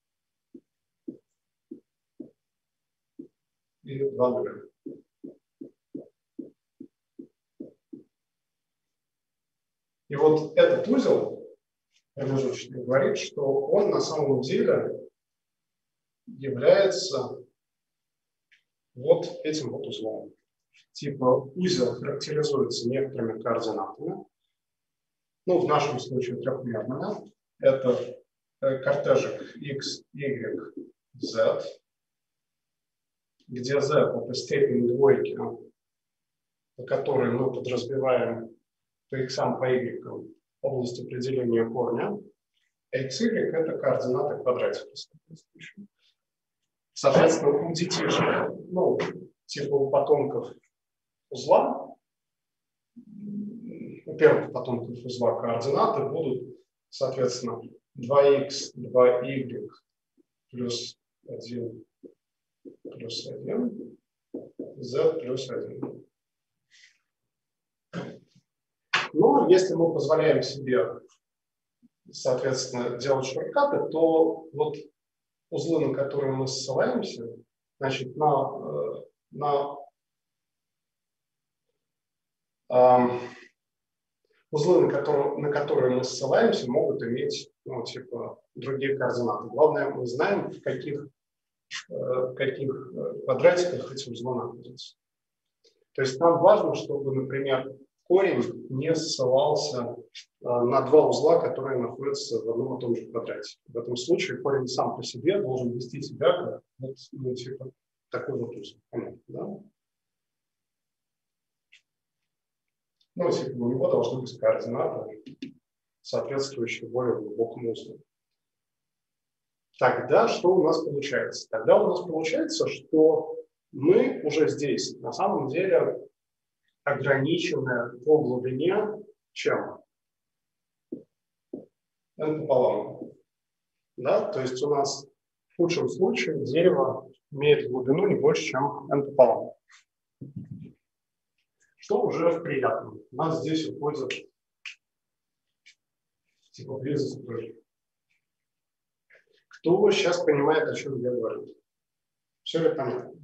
И 2 нуля. И вот этот узел промежуточный говорит, что он на самом деле является вот этим вот узлом. Типа узел характеризуется некоторыми координатами. В нашем случае трехмерными. Это кортежик x, y, z, где z – это степень двойки, по которой мы подразбиваем по x, по y область определения корня. А x, y – это координаты квадратика. Соответственно, у детишек, типа у потомков узла, у первых потомков узла координаты будут, соответственно, 2х, 2y плюс 1 плюс 1, z плюс 1. Но если мы позволяем себе, соответственно, делать шорткаты, то вот узлы, на которые мы ссылаемся, значит, узлы, на которые мы ссылаемся, могут иметь, другие координаты. Главное, мы знаем, в каких квадратиках эти узлы находятся. То есть нам важно, чтобы, например, корень не ссылался на 2 узла, которые находятся в одном и том же квадрате. В этом случае корень сам по себе должен вести себя как такой вот узел. Понятно, да? У него должны быть координаты, соответствующие более глубокому узлу. Тогда что у нас получается? Тогда у нас получается, что мы уже здесь на самом деле ограничены по глубине чем? n пополам. Да? То есть у нас в худшем случае дерево имеет глубину не больше, чем n пополам. Что уже приятно. У нас здесь уходит типа близости точки. Кто сейчас понимает, о чем я говорю? Все ли понятно?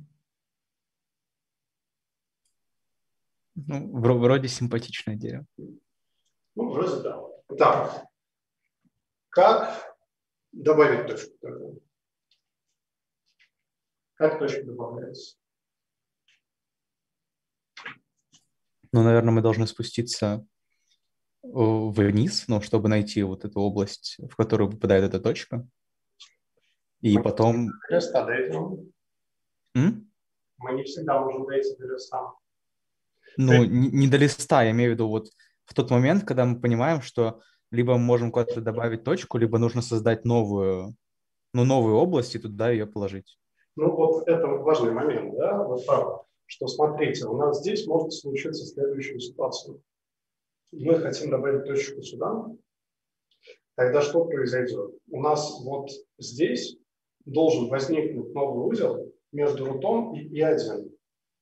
Ну, вроде симпатичное дерево. Ну, вроде да. Так, как добавить точку? Как точка добавляется? Ну, наверное, мы должны спуститься вниз, ну, чтобы найти вот эту область, в которую попадает эта точка. И Мы потом... до листа дойдем. М? Мы не всегда можем дойти до листа. Ну, не до листа, я имею в виду вот в тот момент, когда мы понимаем, что либо мы можем куда-то добавить точку, либо нужно создать новую область и туда ее положить. Ну, вот это важный момент, да, вот так, что смотрите, у нас здесь может случиться следующая ситуация. Мы хотим добавить точку сюда, тогда что произойдет? У нас вот здесь должен возникнуть новый узел между рутом и И1.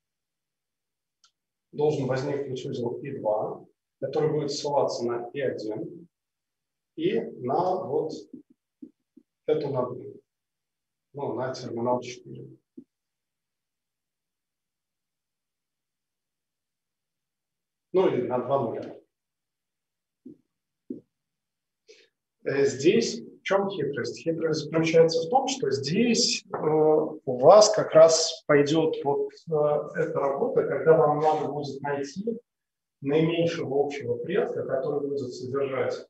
Должен возникнуть узел И2, который будет ссылаться на И1 и на вот эту надпись. Ну, на терминал 4. Ну, или на 2 нуля. Здесь в чем хитрость? Хитрость заключается в том, что здесь у вас как раз пойдет вот эта работа, когда вам надо будет найти наименьшего общего предка, который будет содержать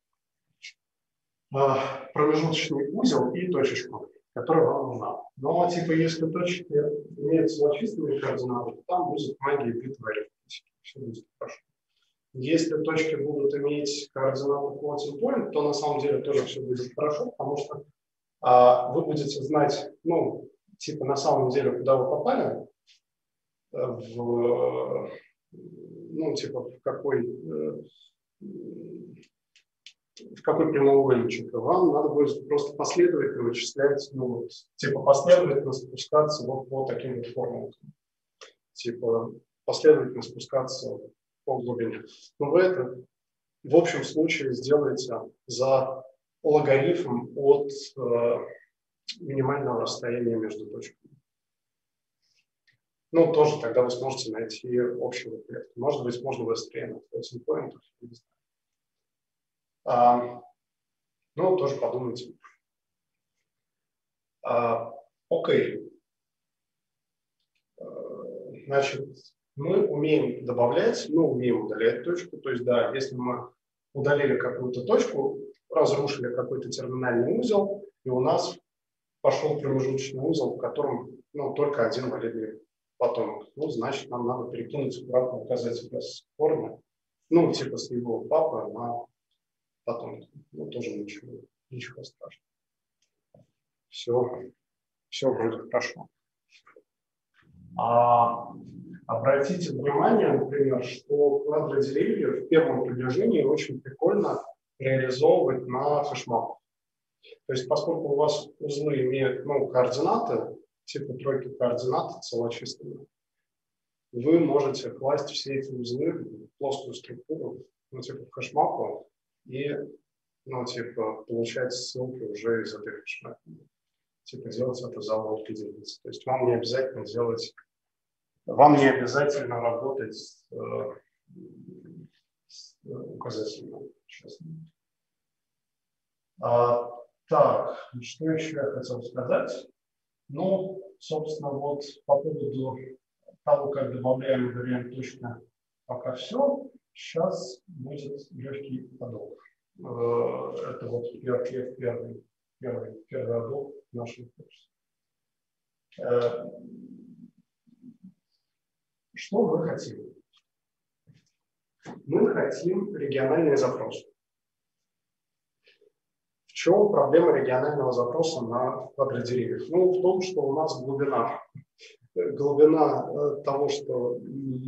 промежуточный узел и точечку, которая вам нужна. Но типа если точки имеют злочисленные координаты, то там будет магия битвы арифметики. Все будет хорошо. Если точки будут иметь координаты floating point, то на самом деле тоже все будет хорошо, потому что вы будете знать, ну, типа на самом деле, куда вы попали, ну, типа в какой прямоугольничек. Вам надо будет просто последовательно вычислять, ну, вот, типа последовательно спускаться вот по таким вот формулам. Типа последовательно спускаться по глубине. Но вы это в общем случае сделаете за логарифм от минимального расстояния между точками. Ну, тоже тогда вы сможете найти общего предка. Может быть, можно быстрее на floating point. Ну, тоже подумайте. Окей. Значит, мы умеем добавлять, мы умеем удалять точку. То есть, да, если мы удалили какую-то точку, разрушили какой-то терминальный узел, и у нас пошел промежуточный узел, в котором, ну, только один валидный потомок. Ну, значит, нам надо перекинуть обратно указатель с формы, ну, типа с его папы на потомка. Ну, тоже ничего страшного. Все вроде хорошо. Обратите внимание, например, что квадродеревья в первом приближении очень прикольно реализовывать на хэшмапах. То есть, поскольку у вас узлы имеют, ну, координаты, типа тройки координат целочисленные, вы можете класть все эти узлы в плоскую структуру, ну, типа в хэшмапу, и, ну, типа, получать ссылки уже из этой хэшмапы. Типа делать это за логикой единицы. То есть вам не обязательно работать с указателем. Так, что еще я хотел сказать? Ну, собственно, вот по поводу того, как добавляем вариант точно, пока все. Сейчас будет легкий подох. Это вот первый адок нашего курса. Что мы хотим? Мы хотим региональный запрос. В чем проблема регионального запроса на квадродеревьях? Ну, в том, что у нас глубина того, что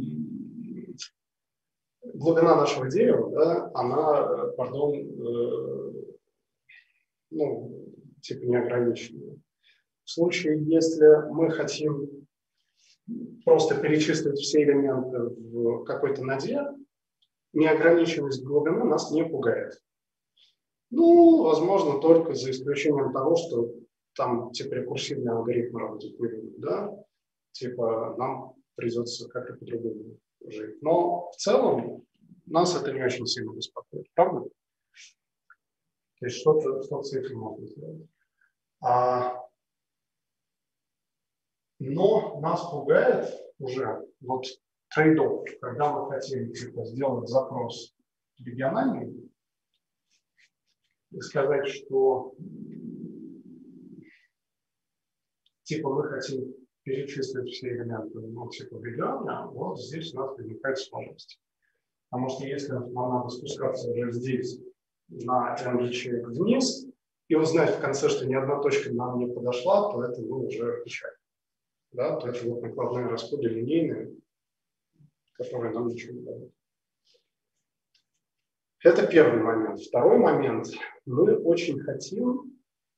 глубина нашего дерева, да, она, ну, типа неограниченная. В случае, если мы хотим просто перечислить все элементы в какой-то ноде, неограниченность глубины нас не пугает. Ну, возможно, только за исключением того, что там типа рекурсивные алгоритмы работать не будут, да? Типа нам придется как-то по-другому жить. Но в целом нас это не очень сильно беспокоит, правда? То есть что с этим можно сделать. Но нас пугает уже вот трейд-офф, когда мы хотим типа, сделать запрос региональный и сказать, что типа мы хотим перечислить все элементы ну, типа в регионе, а вот здесь у нас возникает сложность. Потому что если нам надо спускаться уже здесь на n ячеек вниз и узнать в конце, что ни одна точка нам не подошла, то это ну, уже печаль. Да? То это вот накладные расходы линейные, которые нам ничего не дают. Это первый момент. Второй момент. Мы очень хотим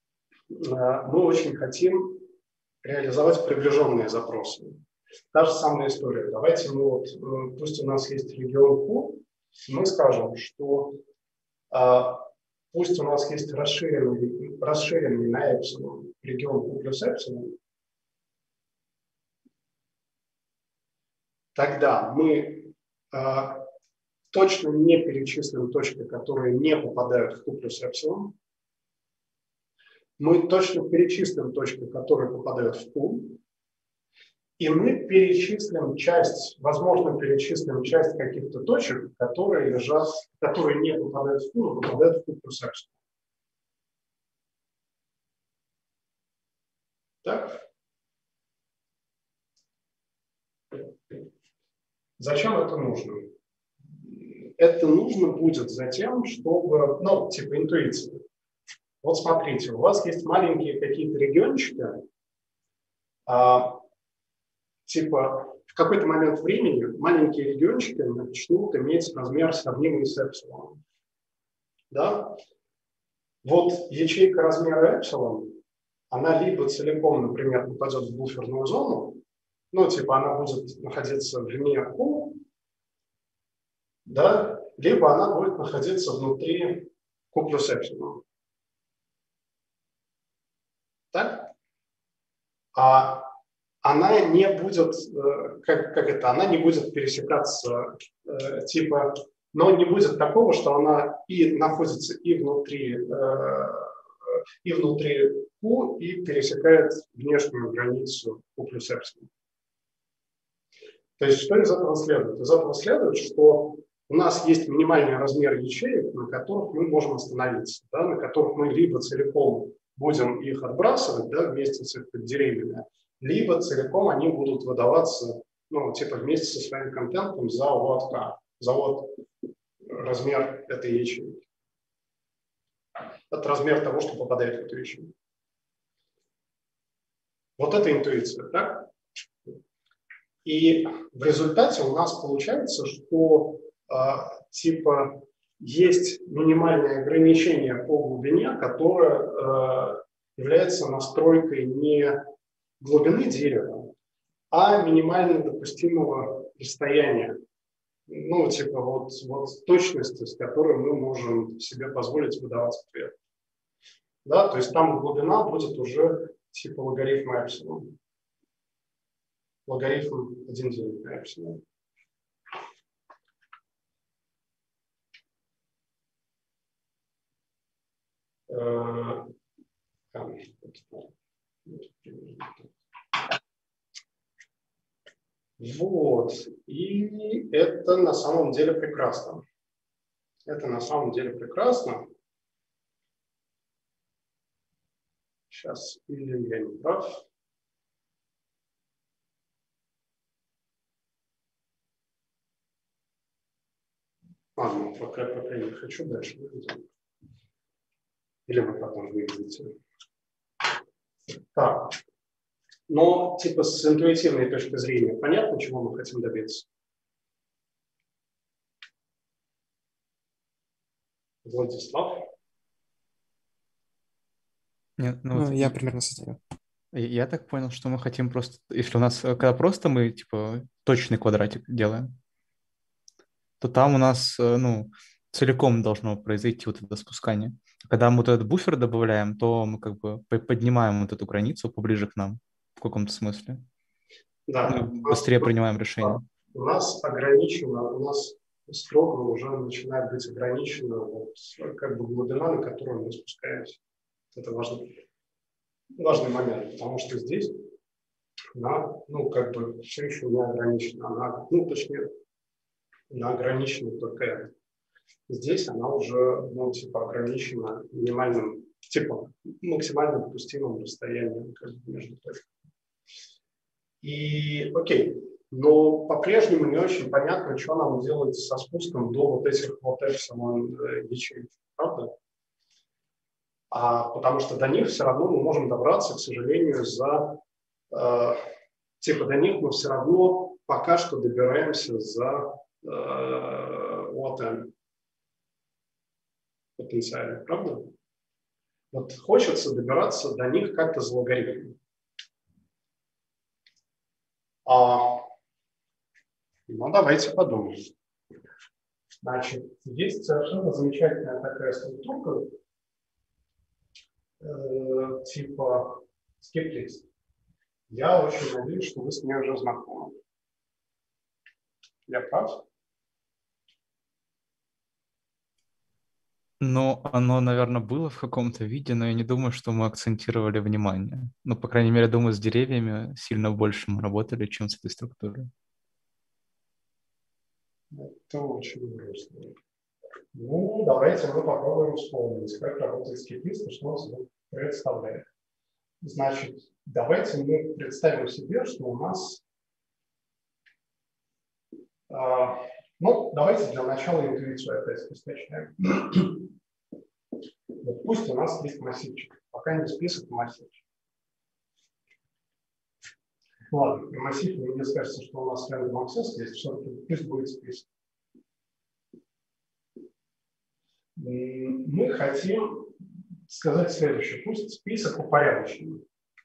реализовать приближенные запросы. Та же самая история. Давайте мы вот, пусть у нас есть регион Q, мы скажем, что пусть у нас есть расширенный на эпсилон регион Q плюс эпсилон, тогда мы точно не перечислим точки, которые не попадают в Q плюс эпсилон. Мы точно перечислим точки, которые попадают в Q. И мы возможно, перечислим часть каких-то точек, которые не попадают в Q, но попадают в Q плюс эпсилон. Так? Зачем это нужно? Это нужно будет затем, чтобы, типа интуиция. Вот смотрите, у вас есть маленькие какие-то региончики, типа в какой-то момент времени маленькие региончики начнут иметь размер сравнимый с эпсилоном. Да? Вот ячейка размера эпсилон, она либо целиком, например, попадет в буферную зону, типа она будет находиться вне Q, да, либо она будет находиться внутри Q плюс эпсилон. Так? Она не будет, она не будет пересекаться, но не будет такого, что она и находится и внутри Q, и пересекает внешнюю границу Q плюс эпсилон. То есть что из этого следует? Из этого следует, что у нас есть минимальный размер ячеек, на которых мы можем остановиться, да, на которых мы либо целиком будем их отбрасывать, да, вместе с их деревьями, либо целиком они будут выдаваться, вместе со своим контентом за размер этой ячейки. Это размер того, что попадает в эту ячейку. Вот это интуиция, так? И в результате у нас получается, что есть минимальное ограничение по глубине, которое является настройкой не глубины дерева, а минимально допустимого расстояния. Точности, с которой мы можем себе позволить выдавать ответ. Да, то есть там глубина будет уже типа логарифма эпсилон. Логарифм 1,9 на эпсилон. Вот. И это на самом деле прекрасно. Это на самом деле прекрасно. Сейчас, или я не прав. Ладно, пока не хочу, дальше выведем. Или вы потом выведете. Так. Но, с интуитивной точки зрения, понятно, чего мы хотим добиться? Владислав? Нет, я примерно создаю. Я так понял, что мы хотим просто, если у нас, когда просто мы, точный квадратик делаем, то там у нас, целиком должно произойти вот это спускание. Когда мы вот этот буфер добавляем, то мы как бы поднимаем вот эту границу поближе к нам в каком-то смысле. Ну, и Да, быстрее принимаем решение. у нас ограничено, у нас строго уже начинает быть ограничена вот, как бы глубина, на которую мы спускаемся. Это важный момент, потому что здесь она, ну, как бы все еще не ограничена. Она, ну, точнее, она ограничена только здесь она уже, ну, типа, ограничена минимальным, типа, максимально допустимым расстоянием как бы, между точками. И окей, но по-прежнему не очень понятно, что нам делать со спуском до вот этих вот эпсилон ячеек, правда? Потому что до них все равно мы можем добраться, к сожалению, типа до них мы все равно пока что добираемся за ОТН потенциально, правда? Вот хочется добираться до них как-то за логарифмом. Ну, давайте подумаем. Значит, есть совершенно замечательная такая структура, типа skip-list. Я очень надеюсь, что вы с ней уже знакомы. Я прав? Ну, оно, наверное, было в каком-то виде, но я не думаю, что мы акцентировали внимание. Ну, по крайней мере, думаю, с деревьями сильно больше мы работали, чем с этой структурой. Это очень грустно. Ну, давайте мы попробуем вспомнить, как работает skip-list и что он собой представляет. Значит, давайте мы представим себе, что у нас... ну, давайте для начала интуицию опять скачаем. Вот пусть у нас есть массивчик. Пока не список, массивчик. Ладно, массив, мне кажется, что у нас random access есть, все-таки пусть будет список. Мы хотим сказать следующее. Пусть список упорядочен.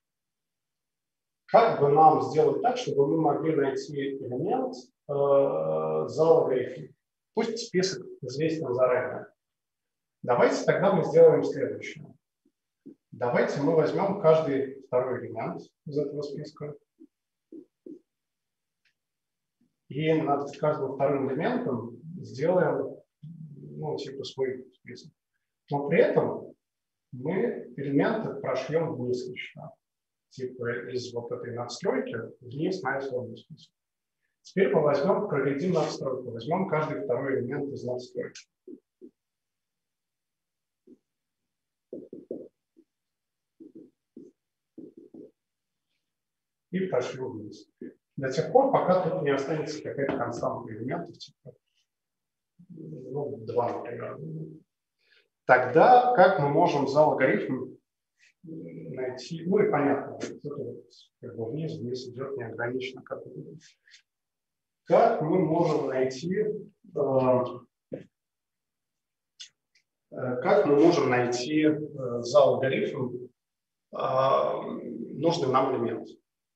Как бы нам сделать так, чтобы мы могли найти элемент за логарифм? Пусть список известен заранее. Давайте тогда мы сделаем следующее. Давайте мы возьмем каждый второй элемент из этого списка. И над каждым вторым элементом сделаем, ну, типа свой список. Но при этом мы элементы прошьем вниз еще. Типа из вот этой надстройки вниз на исходный список. Теперь мы возьмем, проведем надстройку. Возьмем каждый второй элемент из надстройки. И прошлю вниз. До тех пор, пока тут не останется какая-то константа элементов, типа, ну, 2, например. Тогда как мы можем за логарифм найти, ну и понятно, вот это вот, как бы вниз идет неограниченно. Как мы можем найти, за логарифм нужный нам элемент?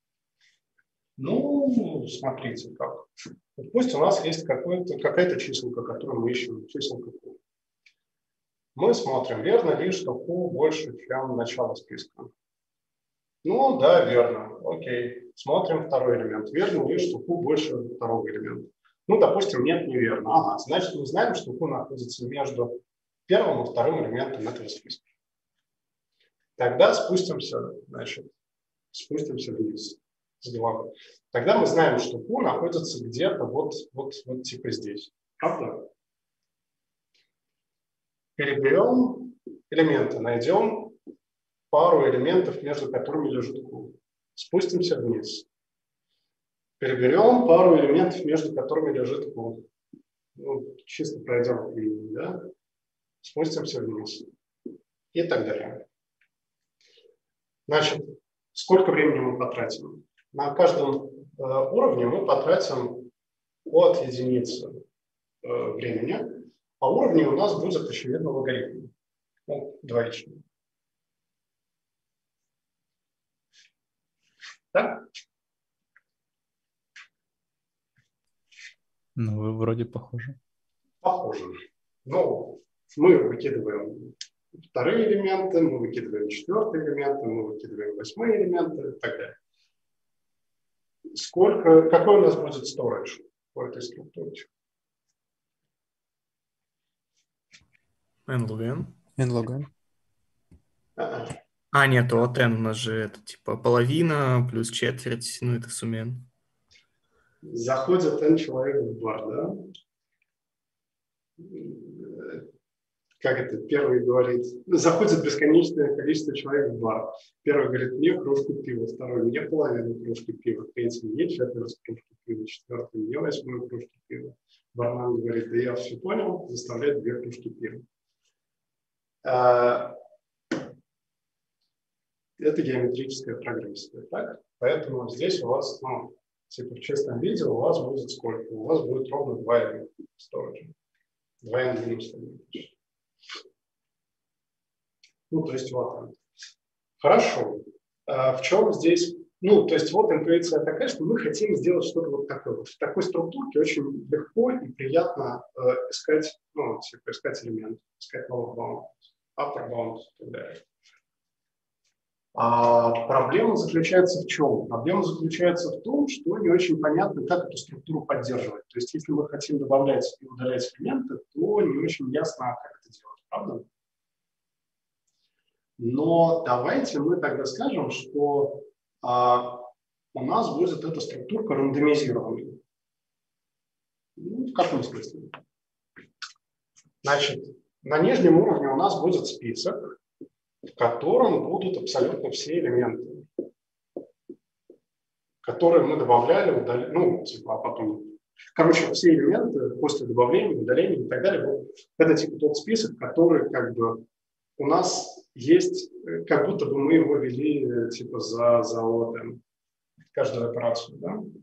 Ну, смотрите как. Вот пусть у нас есть какая-то численка, которую мы ищем, численка Q. Мы смотрим, верно ли, что Q больше, чем начало списка. Ну, да, верно. Окей. Смотрим второй элемент. Верно ли, что Q больше второго элемента? Ну, допустим, нет, неверно. Ага, значит, мы знаем, что Q находится между первым и вторым элементом этого списка. Тогда спустимся вниз с головы. Тогда мы знаем, что Q находится где-то вот типа здесь. Правда? Переберем элементы, найдем пару элементов, между которыми лежит Q. Спустимся вниз. Переберем пару элементов, между которыми лежит Q. Ну, чисто пройдем линию, да? Спустимся вниз. И так далее. Значит, сколько времени мы потратим? На каждом уровне мы потратим от единицы времени, а уровни у нас будет, очевидно, логарифм. Ну, двоичный. Да? Ну, вы вроде похожи. Похоже. Ну, мы выкидываем вторые элементы, мы выкидываем четвертые элементы, мы выкидываем восьмые элементы и так далее. Какой у нас будет storage по этой структуре? n-log-n. n-log-n. Нет, от n у нас же это типа половина плюс четверть, ну это сумме n. Заходит n человек в бар, да? Как это первый говорит? Заходит бесконечное количество человек в бар. Первый говорит, мне кружку пива, второй, мне половину кружки пива, третий, мне четверть кружки пива, четвертый, мне восьмую кружку пива. Бармен говорит, да я все понял, заставляет 2 кружки пива. Это геометрическая прогрессия, так? Поэтому здесь у вас, типа в чистом виде у вас будет сколько? У вас будет ровно 2 элемента storage. 2 n-1. То есть вот он. Хорошо. В чем здесь? То есть вот интуиция такая, что мы хотим сделать что-то вот такое. Вот в такой структурке очень легко и приятно искать, искать элементы, искать lower bound, upper bound и так далее. А проблема заключается в чем? Проблема заключается в том, что не очень понятно, как эту структуру поддерживать. То есть если мы хотим добавлять и удалять элементы, то не очень ясно, как это делать, правда? Но давайте мы тогда скажем, что у нас будет эта структурка рандомизированной. В каком смысле? Значит, на нижнем уровне у нас будет список, в котором будут абсолютно все элементы, которые мы добавляли, удалили, а потом... Короче, все элементы после добавления, удаления и так далее. Это типа тот список, который как бы у нас есть, как будто бы мы его вели типа за каждую операцию.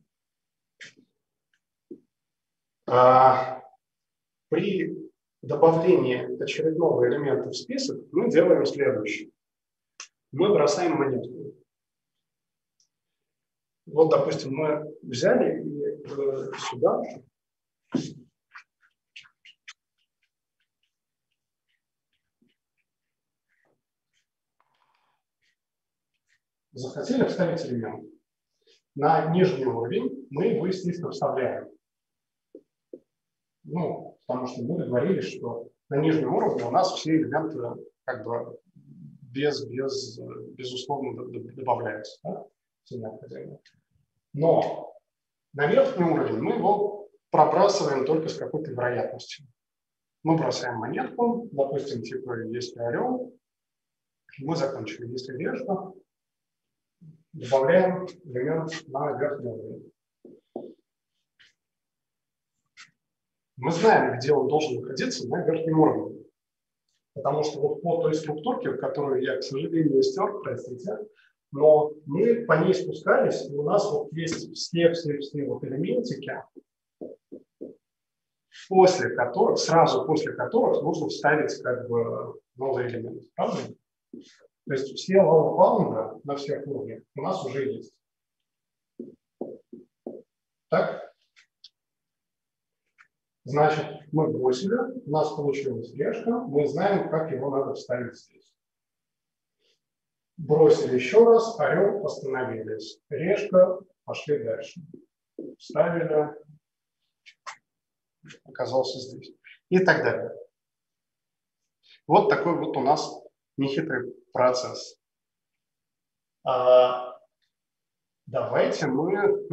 Да? При добавлении очередного элемента в список мы делаем следующее. Мы бросаем монетку. Вот, допустим, мы взяли и сюда захотели вставить элемент. На нижний уровень мы его, естественно, вставляем. Потому что мы договорились, что на нижнем уровне у нас все элементы как бы безусловно добавляются. Да? Все необходимые. Но на верхний уровень мы его пробрасываем только с какой-то вероятностью. Мы бросаем монетку, допустим, типа, если орел, мы закончили, если решка, добавляем элемент на верхний уровень. Мы знаем, где он должен находиться на верхнем уровне. Потому что вот по той структурке, которую я, к сожалению, стер, простите, но мы по ней спускались, и у нас вот есть все вот элементики, сразу после которых нужно вставить как бы новый элемент. Правда? То есть все lower bound на всех уровнях у нас уже есть. Так? Значит, мы бросили, у нас получилась решка, мы знаем, как его надо вставить здесь. Бросили еще раз, орел, остановились. Решка, пошли дальше. Вставили, оказался здесь. И так далее. Вот такой вот у нас нехитрый процесс. Давайте мы,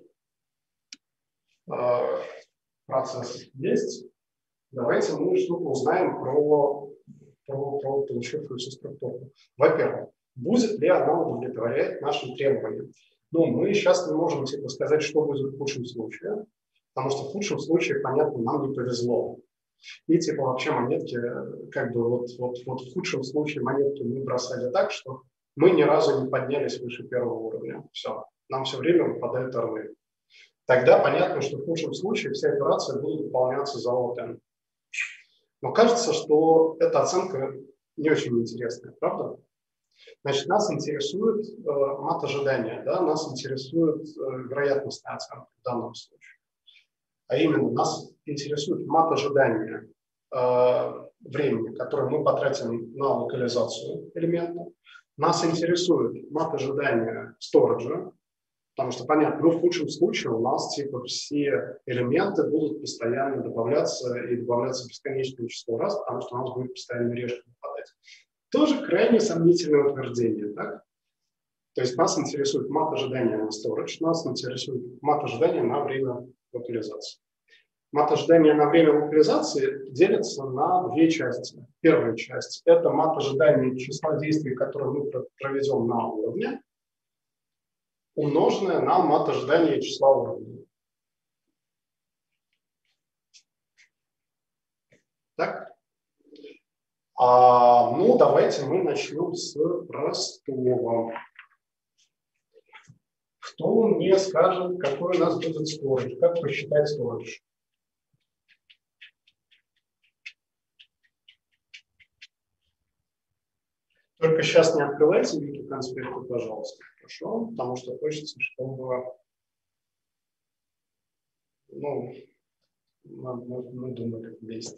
процесс есть. Давайте мы что-то узнаем про получившуюся структуру. Во-первых, будет ли она удовлетворять нашим требованиям? Мы сейчас не можем сказать, что будет в худшем случае, потому что в худшем случае, понятно, нам не повезло. И вообще монетки, как бы вот в худшем случае монетки мы бросали так, что мы ни разу не поднялись выше первого уровня. Все. Нам все время выпадают орлы. Тогда понятно, что в худшем случае вся операция будет выполняться за ОТН. Но кажется, что эта оценка не очень интересная, правда? Значит, нас интересует мат ожидания, да? Нас интересует вероятностная оценка в данном случае. А именно, нас интересует мат ожидания времени, которое мы потратим на локализацию элемента. Нас интересует мат ожидания сториджа, потому что, понятно, в худшем случае у нас типа все элементы будут постоянно добавляться и добавляться бесконечное число раз, потому что у нас будет постоянно решка выпадать. Тоже крайне сомнительное утверждение, так? То есть нас интересует мат ожидания на storage, нас интересует мат ожидания на время локализации. Мат ожидания на время локализации делится на две части. Первая часть – это мат ожидания числа действий, которые мы проведем на уровне, умноженное на мат ожидания числа уровней. Так? Ну, давайте мы начнем с простого. Кто мне скажет, какой у нас будет storage? Как посчитать storage? Только сейчас не открывайте вики-конспекты, пожалуйста, хорошо? Потому что хочется, чтобы мы думали вместе.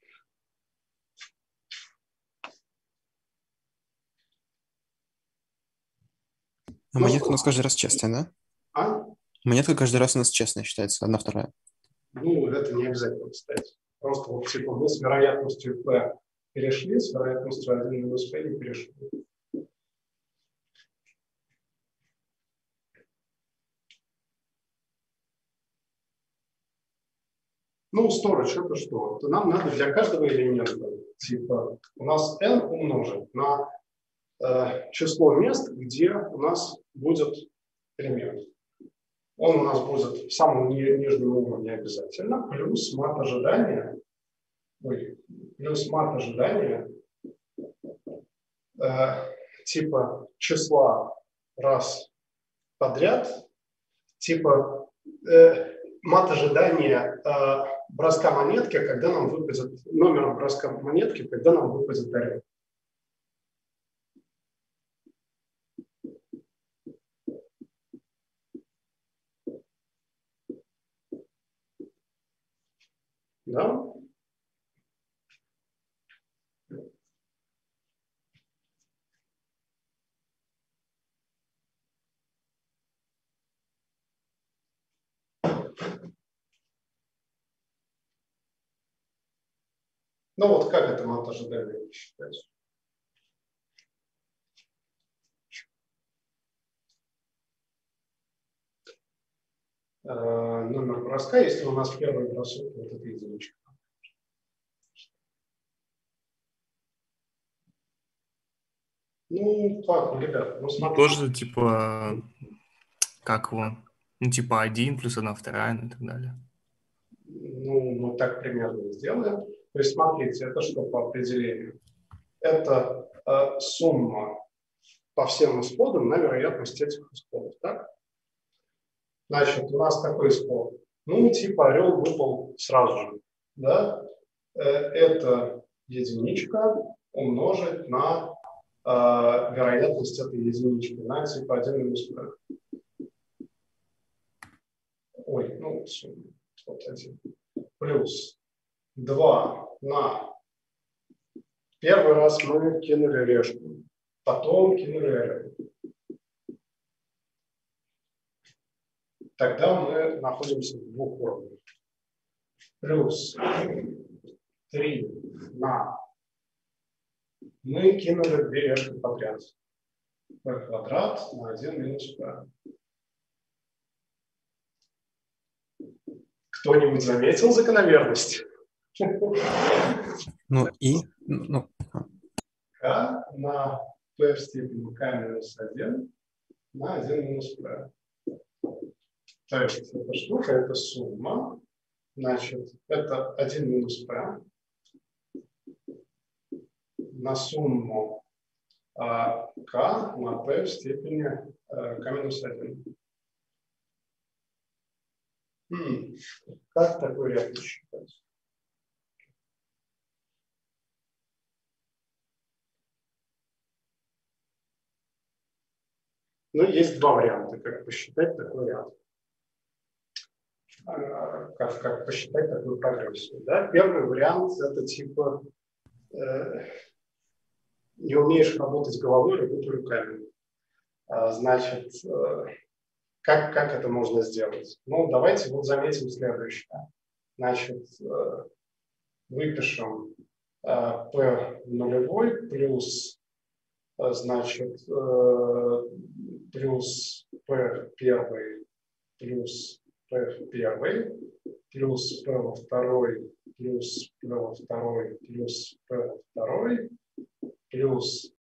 А монетка у нас каждый раз честная, да? Монетка каждый раз у нас честная считается, 1/2. Ну, это не обязательно, кстати. Просто вот типа мы с вероятностью P перешли, с вероятностью 1 минус P не перешли. Ну, storage это что? Это нам надо для каждого элемента, типа, у нас n умножить на число мест, где у нас будет элемент. Он у нас будет в самом нижнем уровне обязательно, плюс мат ожидания, типа числа раз подряд, типа мат ожидания броска монетки, когда нам выпадет номер броска монетки, когда нам выпадет дарик. Да? Ну вот как это мат ожидания считать? Номер броска, если у нас первый бросок, вот это единичка. Ну, как, ребят, ну смотрите. Тоже, типа, как его? Ну, типа 1 плюс 1/2, ну и так далее. Ну, мы так примерно сделаем. То есть, смотрите, это что по определению? Это сумма по всем исходам на вероятность этих исходов, так? Значит, у нас какой исход? Ну, типа орел выпал сразу же, да? Это единичка умножить на вероятность этой единички, на типа 1 минус p. Ой, ну, сумма. Вот 1. Плюс 2 на... Первый раз мы кинули решку, потом кинули орел. Тогда мы находимся в двух уровнях. Плюс 3 на... Мы кинули 2 решки подряд. p квадрат на 1 минус p. Кто-нибудь заметил закономерность? Ну и... К на p в степени k минус 1 на 1 минус p. То есть эта штука, это сумма. Значит, это 1 минус p на сумму k на p в степени k минус 1. Как такой ряд считать? Ну, есть два варианта, как посчитать такой ряд. как посчитать такую прогрессию. Да? Первый вариант – это типа не умеешь работать головой, работай руками. Значит, как это можно сделать? Ну, давайте вот заметим следующее. Значит, выпишем P нулевой плюс, значит, плюс P первый плюс P в первый плюс P во второй плюс P во второй плюс P во второй плюс